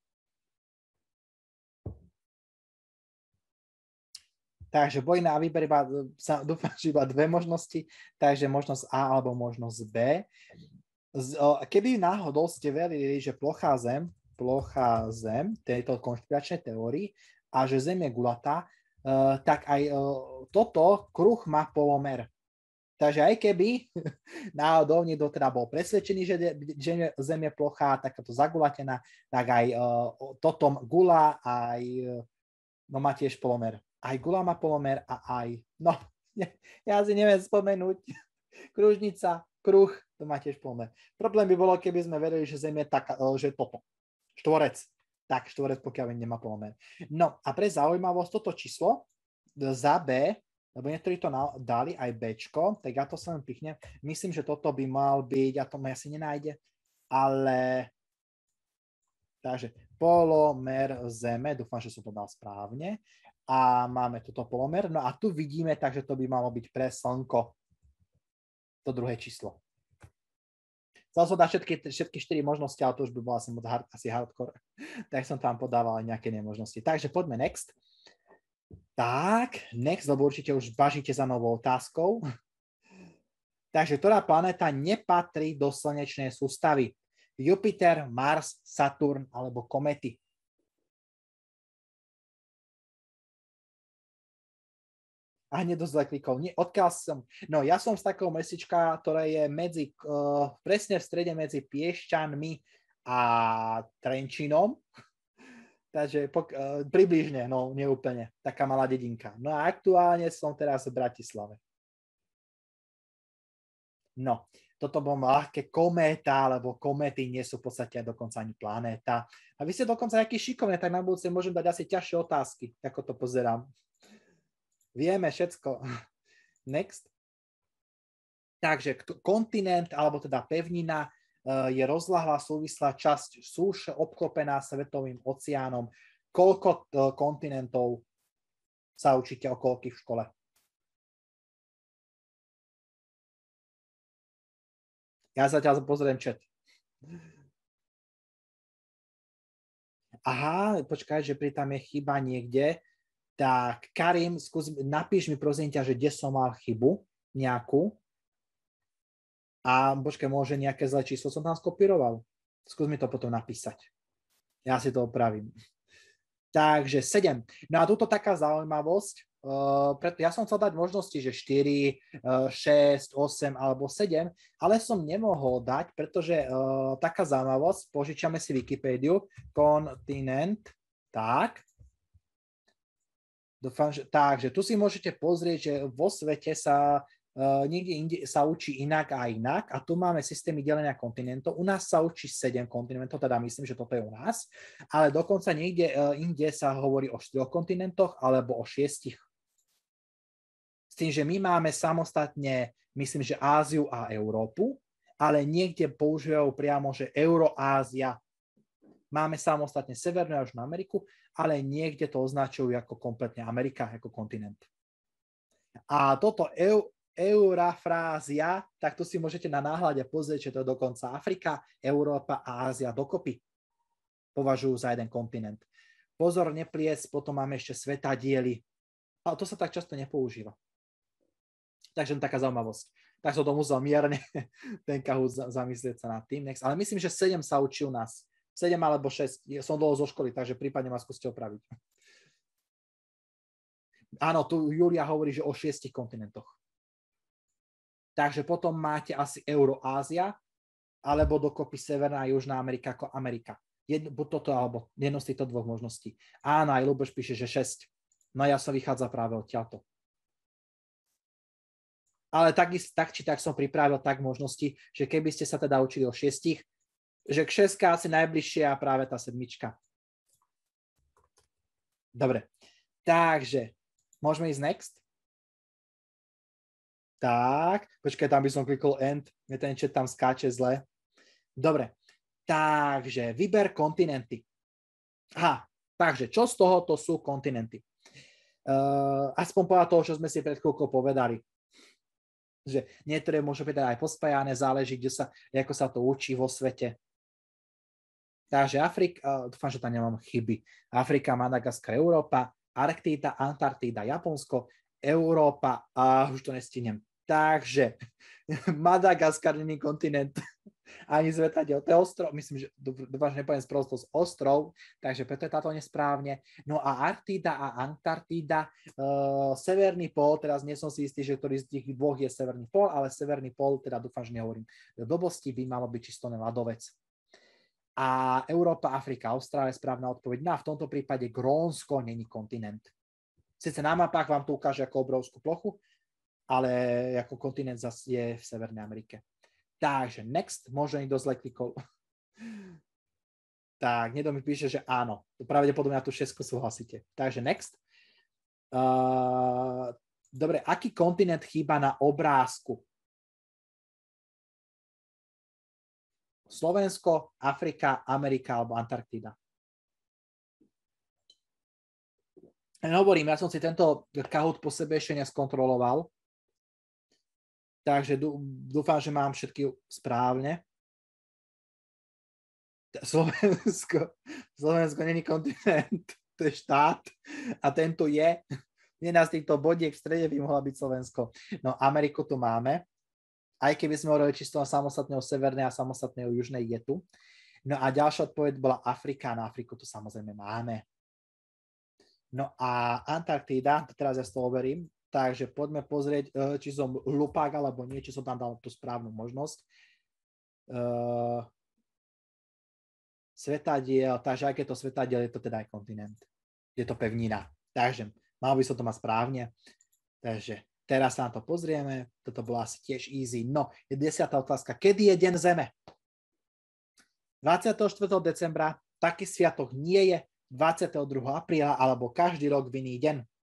[SPEAKER 1] Takže boli na výber dúfam, že iba dve možnosti, takže možnosť A alebo možnosť B. Keby náhodou ste verili, že plochá Zem tejto konšpiračnej teórii a že Zem je gulatá, tak aj toto kruh má polomer. Takže aj keby náhodou niekto teda bol presvedčený, že Zem je plochá, takáto zagulatená, tak aj toto gula aj má tiež polomer. Aj gula má polomer a aj, ja si neviem spomenúť, kružnica, kruh, to má tiež polomer. Problém by bolo, keby sme verili, že Zem je taká, že toto, štvorec. Tak, štvorec, pokiaľ nemá polomer. No a pre zaujímavosť, toto číslo za B, lebo niektorí to dali aj Bčko, tak ja to sa len pichnem. Myslím, že toto by mal byť, a to ma asi nenájde, ale takže polomer Zeme, dúfam, že som to dal správne. A máme tuto polomer. No a tu vidíme, takže to by malo byť pre Slnko. To druhé číslo. Chcel som dať všetky 4 možnosti, ale to už by bolo asi hardcore. Tak som tam podával aj nejaké nemožnosti. Takže poďme next. Tak, next, lebo určite už bažíte za novou otázkou. Takže ktorá planéta nepatrí do slnečnej sústavy? Jupiter, Mars, Saturn alebo komety? A hneď dosť zle klikol. Odkiaľ som? No, ja som z takého mesička, ktoré je presne v strede medzi Piešťanmi a Trenčínom. Takže približne, no neúplne. Taká malá dedinka. No a aktuálne som teraz v Bratislave. No, toto bolo ľahké kométa, lebo kométy nie sú v podstate dokonca ani planéta. A vy ste dokonca nejaký šikovný, tak na budúce môžem dať asi ťažšie otázky, ako to pozerám. Vieme všetko. Next. Takže kontinent, alebo teda pevnina, je rozľahlá súvislá časť súše obklopená svetovým oceánom. Koľko kontinentov sa učíte o koľkých v škole? Ja zatiaľ pozriem chat. Aha, počkaj, že pri tam je chyba niekde. Tak, Karim, napíš mi prosím ťa, že kde som mal chybu nejakú. A počkaj, môže nejaké zlé číslo som tam skopíroval. Skús mi to potom napísať. Ja si to opravím. Takže 7. No a túto taká zaujímavosť. Ja som chcel dať možnosti, že 4, 6, 8 alebo 7, ale som nemohol dať, pretože taká zaujímavosť, požičiame si Wikipédiu, kontinent, tak. Dúfam, že takže tu si môžete pozrieť, že vo svete sa niekde inde sa učí inak a inak a tu máme systémy delenia kontinentov. U nás sa učí 7 kontinentov, teda myslím, že toto je u nás, ale dokonca niekde inde sa hovorí o 4 kontinentoch alebo o 6. S tým, že my máme samostatne, myslím, že Áziu a Európu, ale niekde používajú priamo, že Euroázia. Máme samostatne Severnú a Južnú Ameriku, ale niekde to označujú ako kompletne Amerika, ako kontinent. A toto eurafrázia, tak tu si môžete na náhľade pozrieť, že to je dokonca Afrika, Európa a Ázia dokopy považujú za jeden kontinent. Pozor, nepliec, potom máme ešte svetadiely. Ale to sa tak často nepoužíva. Takže taká zaujímavosť. Tak som to musel mierne ten Kahoot zamyslieť sa nad tým. Ale myslím, že 7 sa učí u nás. 7 alebo 6. Som dlho zo školy, takže prípadne ma skúste opraviť. Áno, tu Julia hovorí, že o 6 kontinentoch. Takže potom máte asi Euroázia, alebo dokopy Severná a Južná Amerika ako Amerika. Buď toto, alebo jedno z týchto dvoch možností. Áno, aj Luboš píše, že 6. No ja som vychádza práve odtiaľto. Ale tak či tak som pripravil tak možnosti, že keby ste sa teda učili o 6, že k 6 asi najbližšie a práve tá 7. Dobre, takže môžeme ísť next? Tak, počkaj, tam by som klikol end, ten chat tam skáče zle. Dobre, takže vyber kontinenty. Aha, takže čo z tohoto sú kontinenty? Aspoň podľa toho, čo sme si pred chvíľkou povedali. Že niektoré môžu byť aj pospájané, záleží, ako sa to učí vo svete. Takže Afrika, dúfam, že tam nemám chyby. Afrika, Madagaskar, Európa, Arktída, Antarktída, Japonsko, Európa a už to nestihnem. Takže Madagaskar nie je kontinent, ani svetadiel, to je ostrov, myslím, že dúfam, že nepoviem sprostosť, ostrov, takže preto je táto nesprávne. No a Arktída a Antarktída, severný pól, teraz nie som si istý, že ktorý z tých dvoch je severný pól, ale severný pól, teda dúfam, že nehovorím blbosti, by malo byť čisto ľadovec. A Európa, Afrika, Austrália je správna odpoveď. No a v tomto prípade Grónsko není kontinent. Sice na mapách vám to ukáže ako obrovskú plochu, ale ako kontinent zase je v Severnej Amerike. Takže next, možno niekto zle klikol. Tak, niekto mi píše, že áno. Pravdepodobne na tú 6 súhlasíte. Takže next. Dobre, aký kontinent chýba na obrázku? Slovensko, Afrika, Amerika alebo Antarktída. Hovorím, ja som si tento Kahoot po sebe ešte neskontroloval, takže dúfam, že mám všetky správne. Slovensko není kontinent, to je štát a tento je. Jedna z týchto bodiek v strede by mohla byť Slovensko. No Ameriku tu máme. Aj keby sme hovorili čisto samostatného severnej a samostatného južnej je tu. No a ďalšia odpoveď bola Afrika. Na Afriku tu samozrejme máme. No a Antarktída, teraz ja z toho overím, takže poďme pozrieť, či som hlupák alebo nie, či som tam dal tú správnu možnosť. Svetadiel, takže aké to svetadiel, je to teda aj kontinent. Je to pevnina. Takže mal by som to mať správne. Takže teraz sa na to pozrieme. Toto bolo asi tiež easy. No, je 10. otázka. Kedy je deň Zeme? 24. decembra. Taký sviatok nie je. 22. apríla alebo každý rok v iný deň.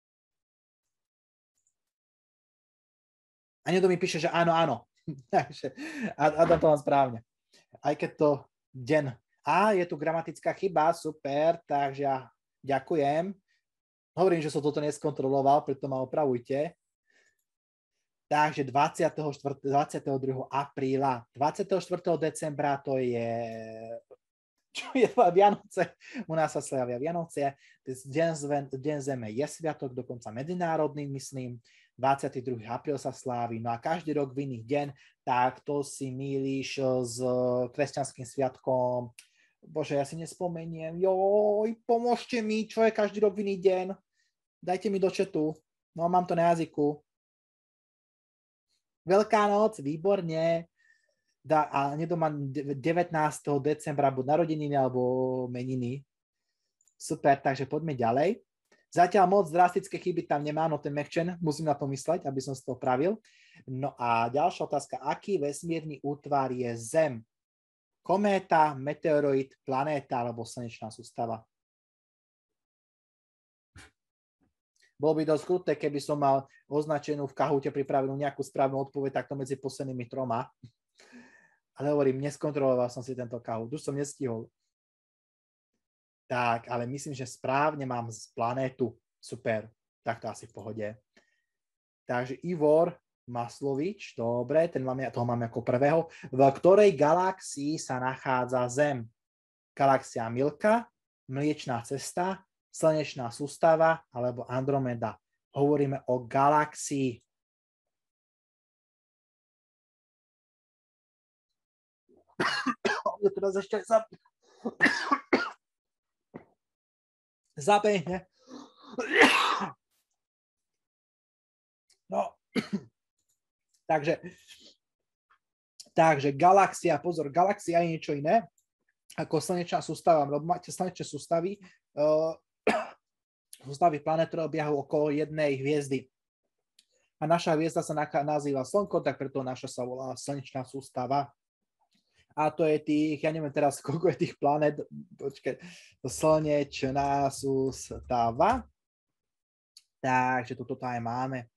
[SPEAKER 1] A niekto mi píše, že áno, áno. Takže Adam to mám správne. Aj keď to deň. A je tu gramatická chyba, super, takže ja ďakujem. Hovorím, že som toto neskontroloval, preto ma opravujte. Takže 22. apríla, 24. decembra to je... Čo je Vianoce? U nás sa slavia Vianoce. Deň Zeme je sviatok, dokonca medzinárodný, myslím. 22. apríl sa slávi. No a každý rok v iný deň, tak to si mýliš s kresťanským sviatkom. Bože, ja si nespomeniem. Joj, pomôžte mi, čo je každý rok v iný deň. Dajte mi do chatu. No, mám to na jazyku. Veľká noc, výborne. A niekto má 19. decembra buď narodeniny alebo meniny. Super, takže poďme ďalej. Zatiaľ moc drastické chyby tam nemá, no ten mekčen, musím na to mysleť, aby som si to opravil. No a ďalšia otázka, aký vesmírny útvar je Zem? Kométa, meteoroid, planéta alebo slnečná sústava? Bolo by dosť kruté, keby som mal označenú v Kahoote pripravenú nejakú správnu odpoveď takto medzi poslednými 3. Ale hovorím, neskontroloval som si tento Kahoot, už som nestihol. Tak, ale myslím, že správne mám z planétu. Super, tak to asi v pohode. Takže Ivor Maslovič, dobre, toho máme ako prvého. V ktorej galaxii sa nachádza Zem? Galaxia Milka, Mliečná cesta, Slnečná sústava alebo Andromeda. Hovoríme o galaxii. Teraz ešte zabehne. No. Takže galaxia, pozor, galaxia je niečo iné ako slnečná sústava. Máte slnečné sústavy, sústavy planét, ktoré obiehajú okolo jednej hviezdy. A naša hviezda sa nazýva Slnko, tak preto naša sa volá slnečná sústava. A to je tých, ja neviem teraz, koľko je tých planét, počkaj, slnečná sústava. Takže toto aj máme.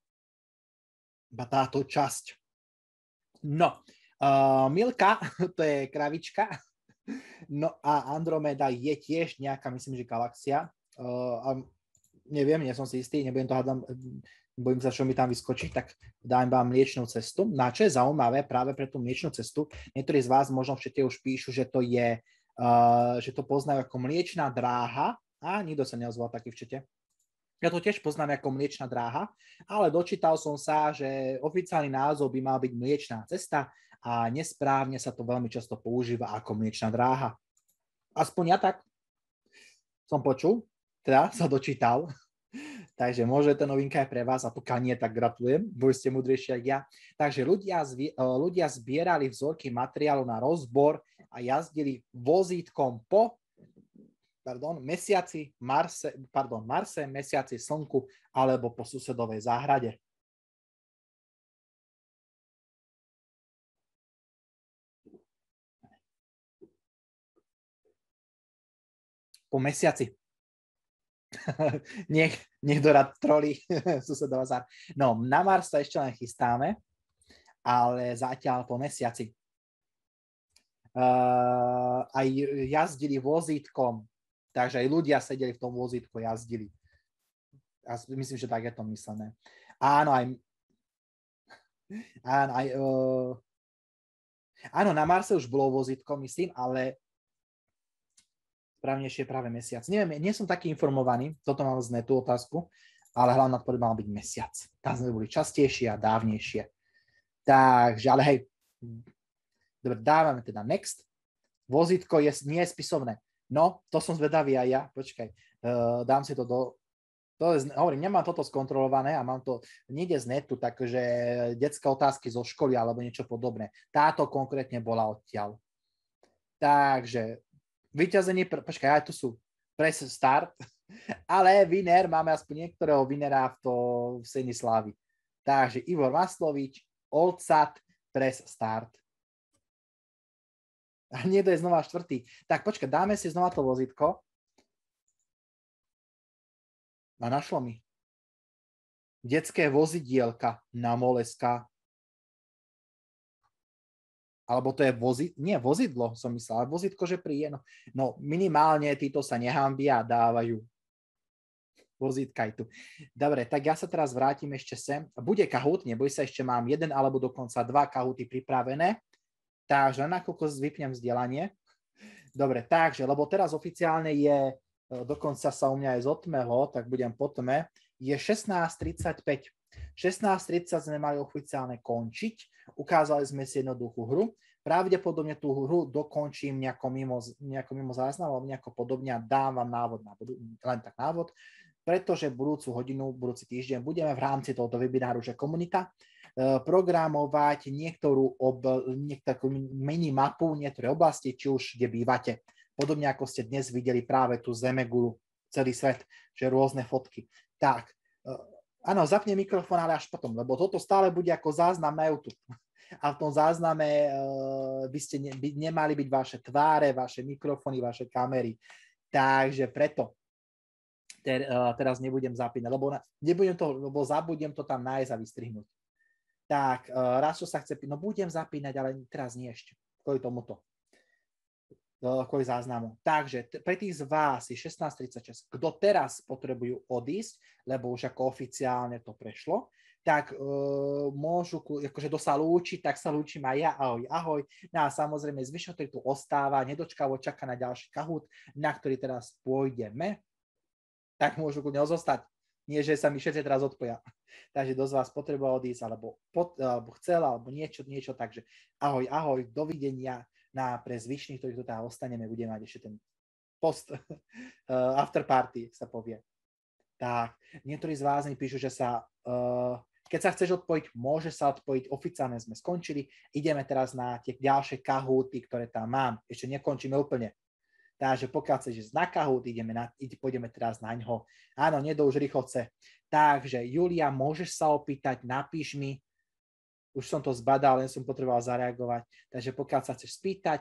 [SPEAKER 1] Táto časť. No, Milka, to je kravička. No a Andromeda je tiež nejaká, myslím, že galaxia. Neviem, nie som si istý, nebudem to hádam, bojím sa, čo mi tam vyskočí, tak dám vám Mliečnú cestu. No a čo je zaujímavé, práve pre tú Mliečnú cestu, niektorí z vás možno v čete už píšu, že to je, že to poznajú ako Mliečná dráha. A nikto sa neozval taký v čete. Ja to tiež poznám ako Mliečná dráha, ale dočítal som sa, že oficiálny názov by mal byť Mliečná cesta a nesprávne sa to veľmi často používa ako Mliečná dráha. Aspoň ja tak som počul, teda sa dočítal. Takže môže to novinka aj pre vás, a pokiaľ nie, tak gratulujem, boli ste múdrejší ako ja. Takže ľudia zbierali vzorky materiálu na rozbor a jazdili vozítkom po Marse, Mesiaci, Slnku alebo po susedovej záhrade. Po Mesiaci. nech dorad troli susedová záhrada. No, na Mars sa ešte len chystáme, ale zatiaľ po Mesiaci. Aj jazdili vozítkom. Takže aj ľudia sedeli v tom vozítku, jazdili. Ja myslím, že tak je to myslené. Áno, áno, na Marse už bolo vozítko, myslím, ale správnejšie je práve Mesiac. Neviem, nie som taký informovaný, toto mám z netu otázku, ale hlavná odpoveď mala byť Mesiac. Tam sme boli častejšie a dávnejšie. Takže, ale hej, dobre, dávame teda next. Vozítko nie je spisovné. No, to som zvedavý aj ja. Počkaj, dám si to do... hovorím, nemám toto skontrolované a mám to niekde z netu, takže detské otázky zo školy alebo niečo podobné. Táto konkrétne bola odtiaľ. Takže, vyťazenie... Počkaj, aj tu sú press start, ale winner, máme aspoň niektorého winnera v Seni Slávy. Takže Ivor Maslovič, Oldsat, press start. A niekto je znova štvrtý. Tak počkaj, dáme si znova to vozítko. A našlo mi. Detské vozidielka na Moleska. Alebo to je vozidlo, som myslel, ale vozítko, že príje. No minimálne títo sa nehambia a dávajú. Vozítka aj tu. Dobre, tak ja sa teraz vrátim ešte sem. Bude Kahoot, neboj sa, ešte mám jeden alebo dokonca 2 Kahooty pripravené. Takže len nakoľko vypnem vzdelanie. Dobre, takže, lebo teraz oficiálne je, dokonca sa u mňa aj zotmelo, tak budem po tme, je 16:35. 16:30 sme mali oficiálne končiť. Ukázali sme si jednoduchú hru. Pravdepodobne tú hru dokončím nejako mimo záznam, alebo nejako podobne a dám vám návod, len tak návod, pretože budúcu hodinu, budúci týždeň budeme v rámci tohoto webináru, že komunita, programovať niektorú mini-mapu niektoré oblasti, či už kde bývate. Podobne ako ste dnes videli práve tú Zemegulu, celý svet, že rôzne fotky. Tak, áno, zapne mikrofón, ale až potom, lebo toto stále bude ako záznam na YouTube. A v tom zázname by nemali byť vaše tváre, vaše mikrofóny, vaše kamery. Takže preto teraz nebudem zapínať, lebo zabudnem to tam nájsť a vystrihnúť. Tak, raz, čo sa chce, no budem zapínať, ale teraz nie ešte, kvôli tomuto, kvôli záznamu. Takže pre tých z vás je 16:36, kto teraz potrebujú odísť, lebo už ako oficiálne to prešlo, tak môžu, akože kto sa lúči, tak sa lúčim aj ja. Ahoj, ahoj. No a samozrejme zvyšok, ktorý tu ostáva, nedočkavo čaká na ďalší Kahoot, na ktorý teraz pôjdeme, tak môžu ku ňou zostať. Nie, že sa mi všetci teraz odpoja. Takže kto z vás potreboval odísť, alebo chcel, alebo niečo, takže ahoj, ahoj, dovidenia. Pre zvyšných, ktorých tu teda ostaneme, budeme mať ešte ten post after party, sa povie. Tak, niektorí z vás mi píšu, že sa, keď sa chceš odpojiť, môže sa odpojiť, oficiálne sme skončili, ideme teraz na tie ďalšie Kahooty, ktoré tam mám, ešte nekončíme úplne. Takže pokiaľ chceš ísť na Kahoot, pôjdeme teraz na ňo. Áno, nedou už rýchlce. Takže Julia, môžeš sa opýtať, napíš mi, už som to zbadal, len som potreboval zareagovať. Takže pokiaľ sa chceš spýtať,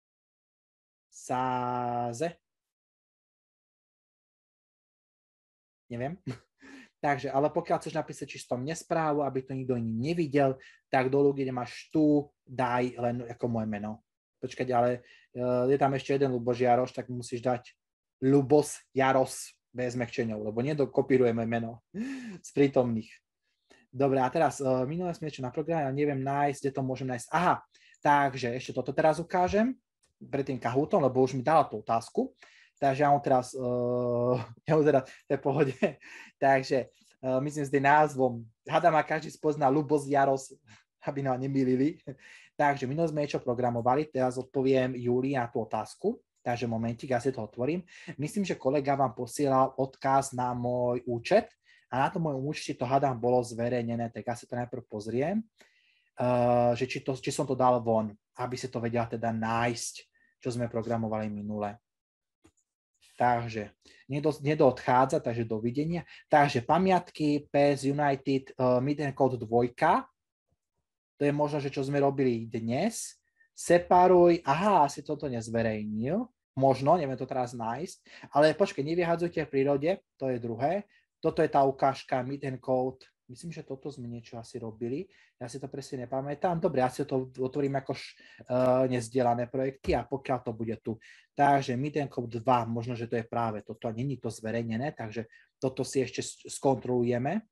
[SPEAKER 1] neviem. Takže, ale pokiaľ chceš napísať čisto mne správu, aby to nikto iný nevidel, tak dolu, kde máš tu, daj len ako moje meno. Počkať, ale je tam ešte jeden Luboš Jaroš, tak musíš dať Lubos Jaros bez mekčeňov, lebo nedokopírujeme meno z prítomných. Dobre, a teraz minulé sme niečo na programe, ale neviem nájsť, kde to môžem nájsť. Aha, takže ešte toto teraz ukážem pred tým Kahootom, lebo už mi dala tú otázku. Takže ja mu teraz, to je v pohode. Takže myslím s tým názvom, hádam a každý spozná Lubos Jaros, aby nám nemýlili. Takže minulé sme niečo programovali, teraz odpoviem Júlii na tú otázku. Takže momentík, ja si to otvorím. Myslím, že kolega vám posielal odkaz na môj účet, a na tom mojom účte to hádam bolo zverejnené, tak ja si to najprv pozriem, že či som to dal von, aby si to vedela teda nájsť, čo sme programovali minule. Takže nedoodchádza, takže dovidenia. Takže pamiatky, PES United, Meet and Code 2, to je možno, že čo sme robili dnes. Separuj, aha, asi toto nezverejnil, možno, neviem to teraz nájsť, ale počkej, nevyhadzujte v prírode, to je druhé. Toto je tá ukážka Meet and Code. Myslím, že toto sme niečo asi robili. Ja si to presne nepamätám. Dobre, ja si to otvorím ako nezdielané projekty a pokiaľ to bude tu. Takže Meet and Code 2, možno, že to je práve toto. Není to zverejnené, takže toto si ešte skontrolujeme.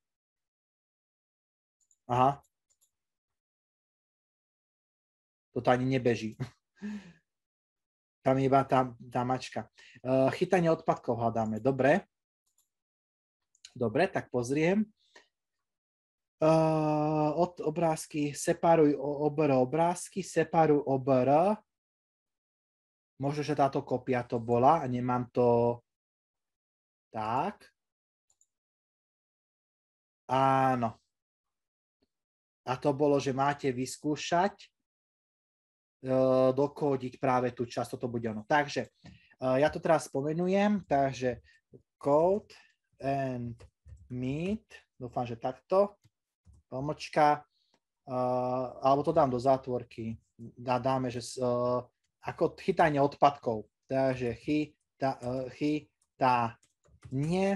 [SPEAKER 1] Aha. Toto ani nebeží. Tam je iba tá mačka. Chytanie odpadkov hľadáme. Dobre. Dobre, tak pozriem. Od obrázky separuj obrázky, separuj obr. Možno, že táto kopia to bola a nemám to tak. Áno. A to bolo, že máte vyskúšať dokódiť práve tú časť, toto bude ono. Takže ja to teraz spomenujem, takže code and meet, dúfam, že takto, pomočka, alebo to dám do zátvorky, dáme, že ako chytanie odpadkov, takže chytanie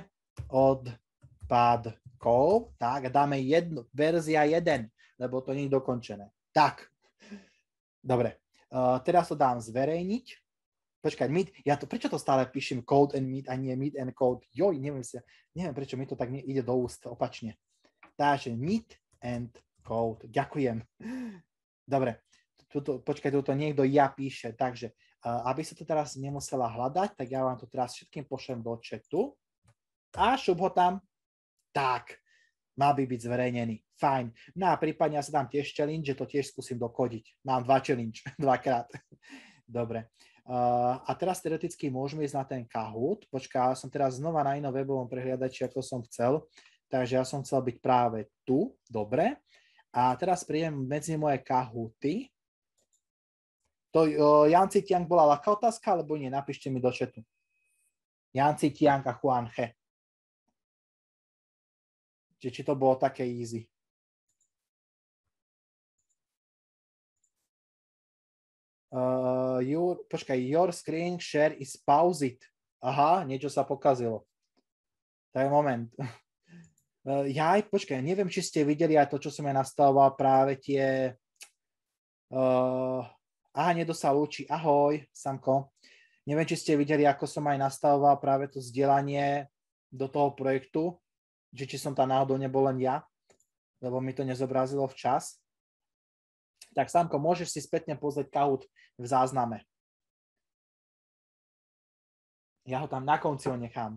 [SPEAKER 1] odpadkov, tak, a dáme verzia 1, lebo to nie je dokončené. Tak, dobre, teraz to dám zverejniť. Počkaj, prečo to stále píšem code and meet a nie meet and code? Joj, neviem prečo mi to tak ide do úst, opačne. Takže meet and code, ďakujem. Dobre, počkaj, toto niekto píše, takže aby sa to teraz nemusela hľadať, tak ja vám to teraz všetkým pošlem do chatu a šup ho tam. Tak, mal by byť zverejnený. Fajn. No a prípadne ja sa dám tiež challenge, že to tiež skúsim dokodiť. Mám 2 challenge, 2-krát. Dobre. A teraz teoreticky môžeme ísť na ten Kahoot. Počkaj, ja som teraz znova na inom webovom prehliadači, ako som chcel. Takže ja som chcel byť práve tu. Dobre. A teraz prídem medzi moje Kahooty. To Janci Tiang bola ľahká otázka, alebo nie? Napíšte mi do chatu. Janci Tiang a Juan He. Či to bolo také easy. Your screen share is paused. Aha, niečo sa pokazilo. To je moment. Počkaj, neviem, či ste videli aj to, čo som ja nastavoval, práve tie... niekto sa lúči. Ahoj, Samko. Neviem, či ste videli, ako som aj nastavoval práve to zdieľanie do toho projektu, či som tam náhodou nebol len ja. lebo mi to nezobrazilo včas. Tak Sámko, môžeš si spätne pozrieť Kahoot v zázname. Ja ho tam na konci nechám.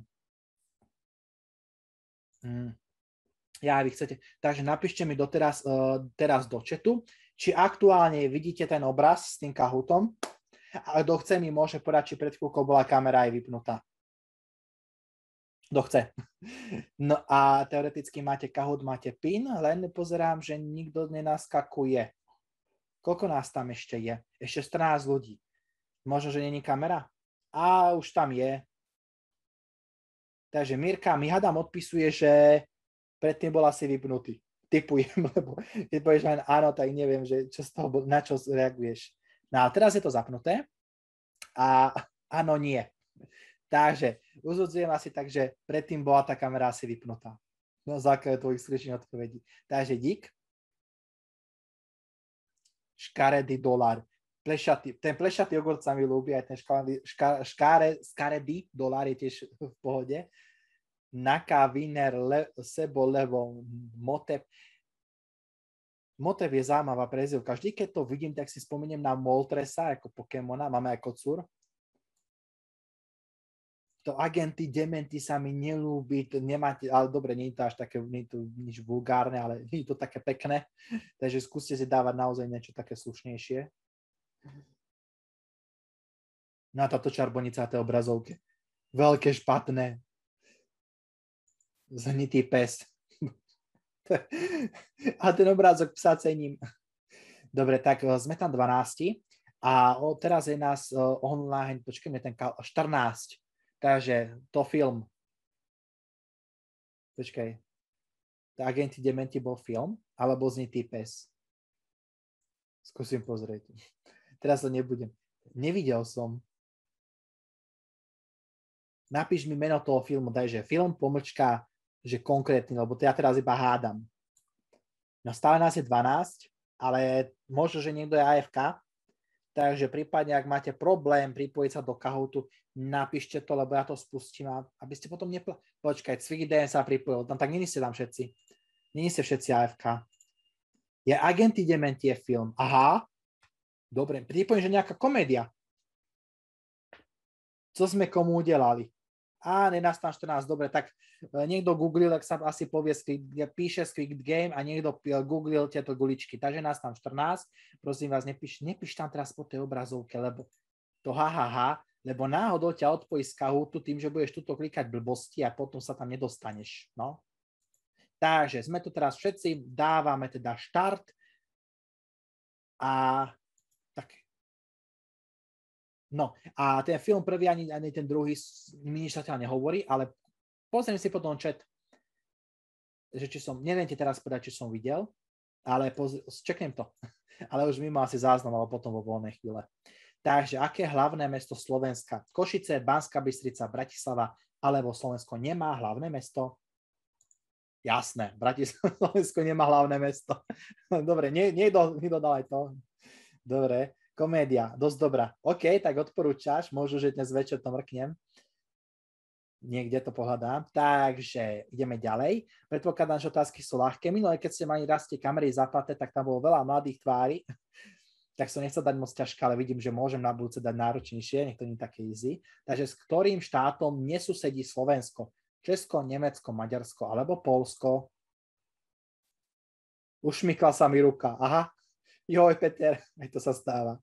[SPEAKER 1] Ja, vy chcete. Takže napíšte mi teraz do chatu, či aktuálne vidíte ten obraz s tým Kahootom. A kto chce, mi môže povedať, či pred chvíľkou bola kamera aj vypnutá. Kto chce. No a teoreticky máte Kahoot, máte PIN, len pozerám, že nikto nenaskakuje. Koľko nás tam ešte je? Ešte 14 ľudí. Možno, že není kamera? A už tam je. Takže Mirka, mi hádam odpisuje, že predtým bol asi vypnutý. Typujem, lebo keď povieš len áno, tak neviem, že čo z toho, na čo reaguješ. No a teraz je to zapnuté a áno, nie. Takže uzudzujem asi tak, že predtým bola tá kamera asi vypnutá. Na základe tvojich stručných odpovedí. Takže dík. Škaredý dolár. Ten plešatý jogurt sa mi ľúbi, aj ten škaredý dolár je tiež v pohode. Naka, Wiener, Sebo, Levo, Motev. Motev je zaujímavá prezivka. Vždy, keď to vidím, tak si spomeniem na Moltresa ako Pokémona. Máme aj kocúr. To agenty, dementi sa mi nelúbi. Nemáte, ale dobre, nie je to až také, nie je to nič vulgárne, ale nie je to také pekné. Takže skúste si dávať naozaj niečo také slušnejšie. Na táto čarbonica tej obrazovke. Veľké špatné. Zhnitý pes. A ten obrázok psa cením. Dobre, tak sme tam 12 a teraz je nás online, počkajme, ten 14. Takže to film. Počkaj. Agenti dementi bol film, alebo Zhnitý pes. Skúsim pozrieť. Teraz to nebudem. Nevidel som. Napíš mi meno toho filmu, dajže film, pomlčka, že konkrétny, lebo ja teraz iba hádam. No stále nás je 12, ale možno, že niekto je AFK, takže prípadne, ak máte problém pripojiť sa do Kahootu, napíšte to, lebo ja to spustím, aby ste potom Počkaj, Cvikden sa pripojil, no tak nie ste tam všetci. Nie ste všetci AFK. Je Agenti dementi je film. Aha, dobre, pripojím, že nejaká komédia. Co sme komu udelali? Á, nenás tam 14, dobre, tak niekto googlil, tak sa asi povie, píše Squid Game a niekto googlil tieto guličky, takže nás tam 14, prosím vás, nepíš tam teraz po tej obrazovke, lebo to lebo náhodou ťa odpojí z Kahootu tým, že budeš tuto klikať blbosti a potom sa tam nedostaneš, no. Takže sme tu teraz všetci, dávame teda štart a tak. No a ten film prvý ani ten druhý mi nič zatiaľ nehovorí, ale pozriem si potom chat, že či som, neviem ti teraz povedať, či som videl, ale čeknem to. Ale už mimo asi záznam, ale potom vo voľnej chvíle. Takže aké hlavné mesto Slovenska? Košice, Banská Bystrica, Bratislava, alebo Slovensko nemá hlavné mesto? Jasné, Slovensko nemá hlavné mesto. Dobre, niekto dal aj to. Dobre. Komédia, dosť dobrá. OK, tak odporúčaš, možno, že dnes večer to mrknem. Niekde to pohľadám. Takže ideme ďalej. Predpokladám, že otázky sú ľahké. Minulé, keď ste mali raz tie kamery zaplaté, tak tam bolo veľa mladých tvári. Tak som nechcel dať moc ťažké, ale vidím, že môžem na budúce dať náročnejšie. Nech to nie je také easy. Takže s ktorým štátom nesusedí Slovensko? Česko, Nemecko, Maďarsko alebo Poľsko? Ušmykla sa mi ruka. Aha. Joj, Peter, aj to sa stáva.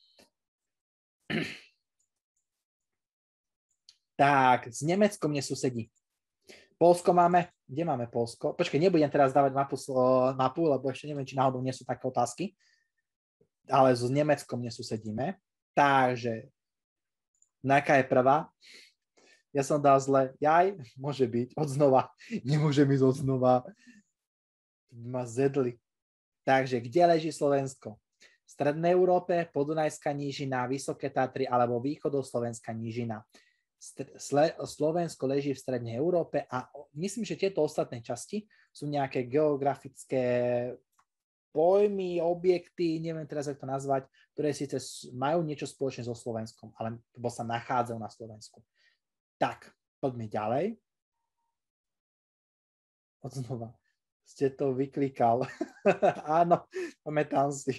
[SPEAKER 1] Tak, s Nemeckom nesusedí. Poľsko máme. Kde máme Poľsko? Počkaj, nebudem teraz dávať mapu, lebo ešte neviem, či náhodou nie sú také otázky. Ale s Nemeckom nesusedíme. Takže, aká je prvá? Ja som dal zle. Jaj, môže byť. Odznova. Nemôže ísť odznova. Ma zedli. Takže, kde leží Slovensko? V strednej Európe, Podunajská nížina, Vysoké Tatry alebo východoslovenská nížina. Slovensko leží v strednej Európe a myslím, že tieto ostatné časti sú nejaké geografické pojmy, objekty, neviem teraz, ako to nazvať, ktoré síce majú niečo spoločné so Slovenskom, alebo sa nachádzajú na Slovensku. Tak, poďme ďalej. Odznova. Ste to vyklikal. Áno, pamätám si.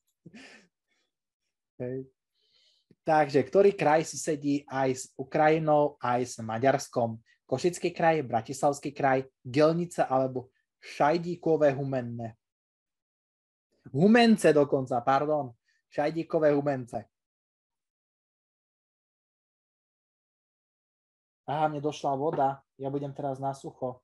[SPEAKER 1] Hej. Takže, ktorý kraj susedí aj s Ukrajinou, aj s Maďarskom? Košický kraj, Bratislavský kraj, Gelnica alebo Šajdíkové Humenné? Humence dokonca, pardon. Šajdíkové Humence. Aha, mne došla voda. Ja budem teraz na sucho.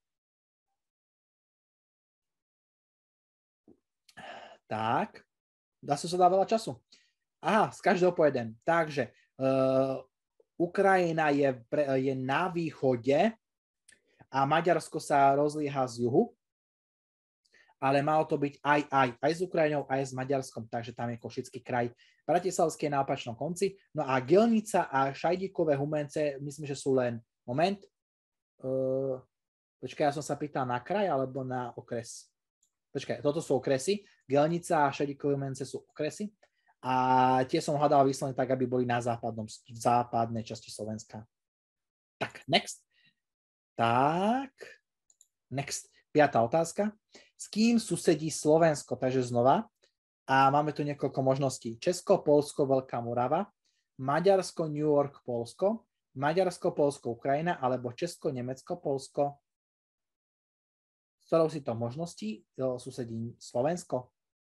[SPEAKER 1] Tak. Dá sa dá veľa času. Aha, z každého po jeden. Takže Ukrajina je na východe a Maďarsko sa rozlieha z juhu, ale malo to byť aj s Ukrajinou, aj s Maďarskom, takže tam je Košický kraj. Bratislavský je na opačnom konci. No a Gelnica a Šajdíkové Humence, myslím, že sú len... Moment. Počkaj, ja som sa pýtal na kraj alebo na okres? Počkaj, toto sú okresy. Gelnica a Šajdíkové Humence sú okresy. A tie som hľadal vyslovene tak, aby boli na západnej časti Slovenska. Tak, next. Tak, next. 5. otázka. S kým susedí Slovensko? Takže znova. A máme tu niekoľko možností. Česko, Poľsko, Veľká Morava, Maďarsko, New York, Poľsko, Maďarsko, Poľsko, Ukrajina, alebo Česko, Nemecko, Poľsko. S ktorou si to možností susedí Slovensko?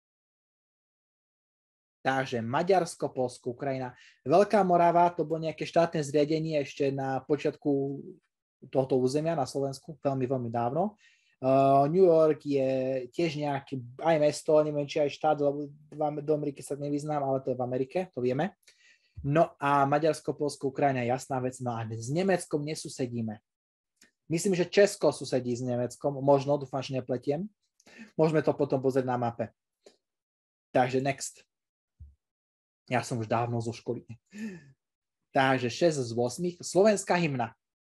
[SPEAKER 1] Takže Maďarsko, Poľsko, Ukrajina. Veľká Morava, to bolo nejaké štátne zriadenie ešte na počiatku tohto územia na Slovensku, veľmi, veľmi dávno. New York je tiež nejaký aj mesto, neviem, či aj štát, lebo do Ameriky sa nevyznám, ale to je v Amerike, to vieme. No a Maďarsko, Poľsko, Ukrajina je jasná vec, no a s Nemeckom nesusedíme. Myslím, že Česko susedí s Nemeckom, možno, dúfam, že nepletiem. Môžeme to potom pozrieť na mape. Takže next. Ja som už dávno zo školy. Takže 6 z 8. Slovenská hymna.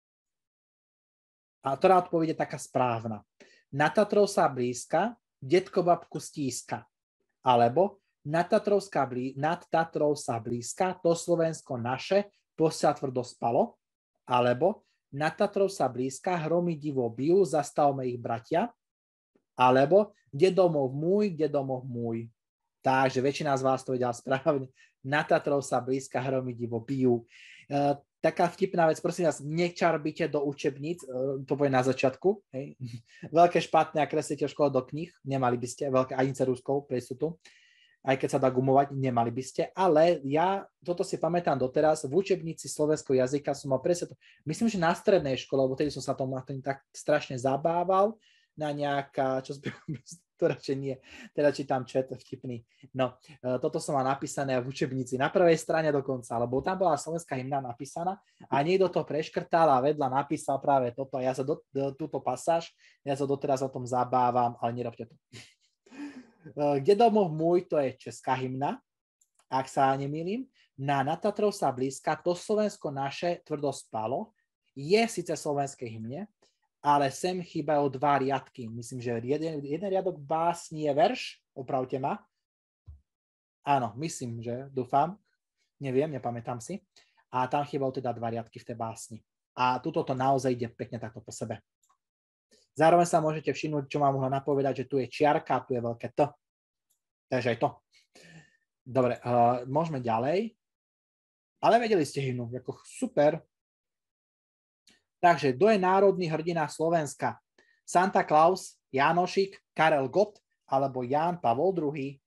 [SPEAKER 1] A ktorá odpoveď je taká správna. Na Tatrou sa blízka, detko babku stíska. Alebo nad Tatrou sa blízka, to Slovensko naše, posia tvrdo spalo. Alebo nad Tatrou sa blízka, hromy divo bijú, zastavme ich bratia. Alebo kde domov môj. Takže väčšina z vás to vedela správne. Na Tatrou sa blízka, hromy divo bijú. Taká vtipná vec, prosím vás, nečarbite do učebníc, to bude na začiatku. Hej. Veľké špatné a kreslíte školu do kníh, nemali by ste, veľké ani ceruskou, presutu, aj keď sa dá gumovať, nemali by ste, ale ja toto si pamätám doteraz, v učebnici slovenského jazyka som mal presne to, myslím, že na strednej škole, lebo tedy som sa tomu tak strašne zabával, na nejaká, čo to radšej nie, teda čítam chat vtipný. No, toto som mal napísané v učebnici na prvej strane dokonca, lebo tam bola slovenská hymna napísaná a niekto to preškrtal a vedľa napísal práve toto. Ja sa túto pasáž, ja sa doteraz o tom zabávam, ale nerobte to. Kde domov môj, to je česká hymna, ak sa nemýlim. Na Tatrou sa blízka, to Slovensko naše tvrdo spalo, je síce slovenské hymne, ale sem chýbajú 2 riadky. Myslím, že jeden riadok básni je verš, opravte ma. Áno, myslím, že dúfam. Neviem, nepamätám si. A tam chýbajú teda 2 riadky v tej básni. A tuto to naozaj ide pekne takto po sebe. Zároveň sa môžete všimnúť, čo vám mohlo napovedať, že tu je čiarka, tu je veľké T. Takže aj to. Dobre, môžeme ďalej. Ale vedeli ste hymnu, ako super. Takže, kto je národný hrdina Slovenska? Santa Claus, Jánošik, Karel Gott alebo Ján Pavol II?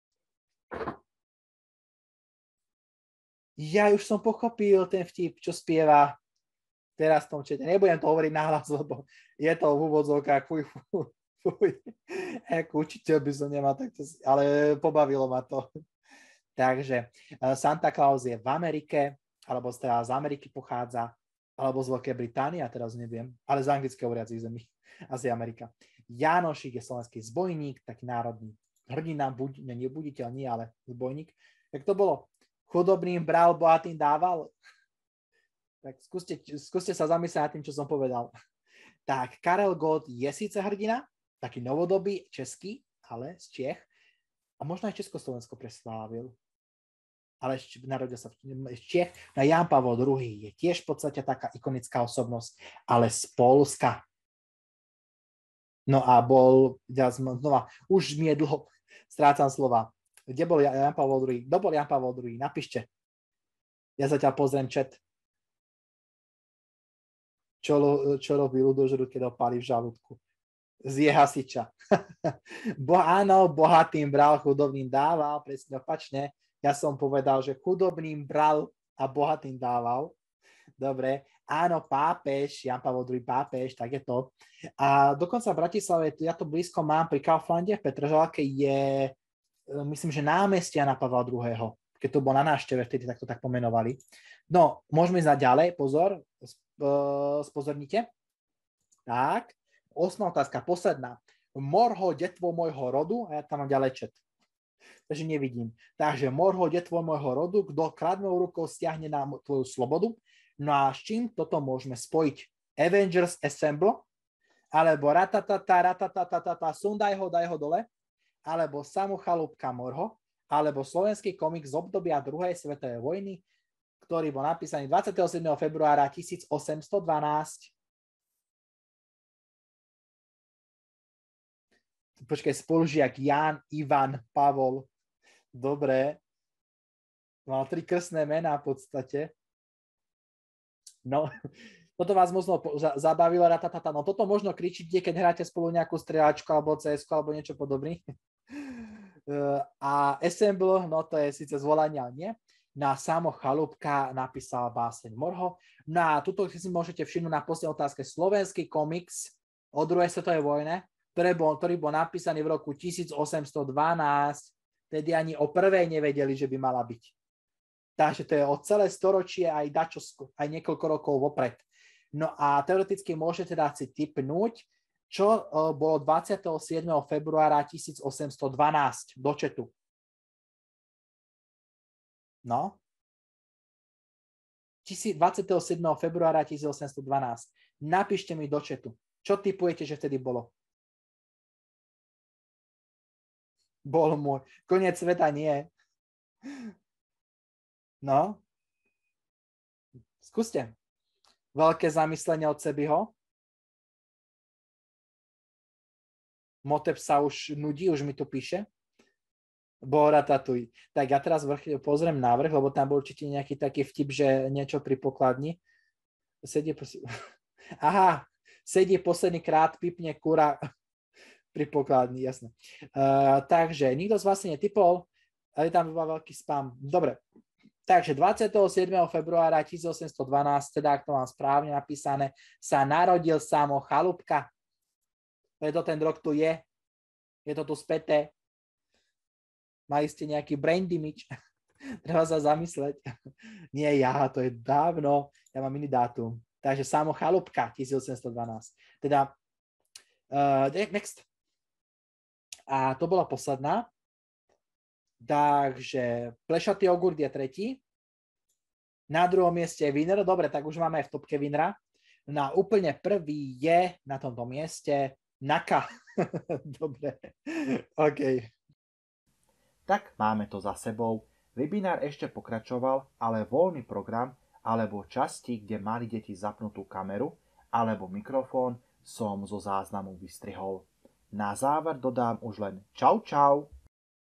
[SPEAKER 1] Ja už som pochopil ten vtip, čo spieva teraz v tom čete. Nebudem to hovoriť nahlas, lebo je to v úvodzovkách fuj. Ako učiteľ by som nemal takto, ale pobavilo ma to. Takže Santa Claus je v Amerike, alebo teda z Ameriky pochádza, alebo z Veľkej Británie, ja teraz neviem, ale z anglicky hovoriacich zemí, asi Amerika. Jánošik je slovenský zbojník, taký národný hrdina, nie buditeľ, nie, ale zbojník. Jak to bolo? Chudobným bral, bohatým dával? Tak skúste sa zamyslieť nad tým, čo som povedal. Tak, Karel Gott je síce hrdina, taký novodobý, český, ale z Čiech, a možno aj Československo preslávil. Ale narodil sa v Čiech. No Ján Pavol II je tiež v podstate taká ikonická osobnosť, ale z Poľska. No a bol, znova, už mi je dlho, strácam slova. Kde bol Jan Pavol II? Kto bol Jan Pavol II? Napíšte. Ja zatiaľ pozriem chat. Čo robí ľudožrút, keď ho pálí v žalúdku? Z hasiča. Áno, bohatým bral, chudobným dával, presne opačne. Ja som povedal, že chudobným bral a bohatým dával. Dobre, áno, pápež, Jan Pavol II pápež, tak je to. A dokonca v Bratislave, ja to blízko mám, pri Kauflande v Petržalke je, myslím, že námestie Jana Pavla II. Keď to bol na návšteve, vtedy tak to tak pomenovali. No, môžeme ísť ďalej, pozor, spozornite. Tak, 8. otázka, posledná. Morho, detvo môjho rodu, a ja tam mám ďalej chat. Takže nevidím. Takže morho, detvo môjho rodu, kto kradnou rukou stiahne na tvoju slobodu. No a s čím toto môžeme spojiť? Avengers Assemble, alebo ratatatata, sundaj ho, daj ho dole, alebo Samu Chalúbka Morho, alebo slovenský komik z obdobia druhej svetovej vojny, ktorý bol napísaný 27. februára 1812. Počkaj, spolužiak Ján, Ivan, Pavol. Dobre. Mal 3 krstné mená v podstate. No, toto vás možno zabavilo, ratatata. No toto možno kričíte, keď hráte spolu nejakú strieľačku alebo CS alebo niečo podobné. A Assemble, no to je síce zvolanie, ale nie. Na Samo Chalúbka napísal báseň Morho. No a tuto si môžete všimnúť na poslednej otázke slovenský komiks o druhej svetovej vojne, ktorý bol napísaný v roku 1812. Tedy ani o prvej nevedeli, že by mala byť. Takže to je o celé storočie aj aj niekoľko rokov vopred. No a teoreticky môžete teda si tipnúť, čo bolo 27. februára 1812 do chatu. No. 27. februára 1812. Napíšte mi do chatu. Čo tipujete, že vtedy bolo? Bol môj. Koniec sveta nie. No. Skúste. Veľké zamyslenie od Sebiho. Motep sa už nudí, už mi tu píše. Boratatuj. Tak ja teraz pozriem návrh, lebo tam bol určite nejaký taký vtip, že niečo pri pokladni. Aha, sedí posledný krát, pipne kura pri pokladni, jasné. Takže nikto z vás si netypol, ale tam bol veľký spam. Dobre, takže 27. februára 1812, teda ak to mám správne napísané, sa narodil Samo Chalúbka. Preto ten rok tu je. Je to tu späté. Mali ste nejaký brain damage. Treba sa zamysleť. Nie ja, to je dávno. Ja mám iný dátum. Takže Samo Chalúbka 1812. Teda next. A to bola posledná. Takže plešatý jogurt je tretí. Na druhom mieste je winner. Dobre, tak už máme aj v topke winnera. Na úplne prvý je na tomto mieste Naka. Dobre. OK. Tak máme to za sebou. Webinár ešte pokračoval, ale voľný program alebo časti, kde mali deti zapnutú kameru alebo mikrofón, som zo záznamu vystrihol. Na záver dodám už len čau čau.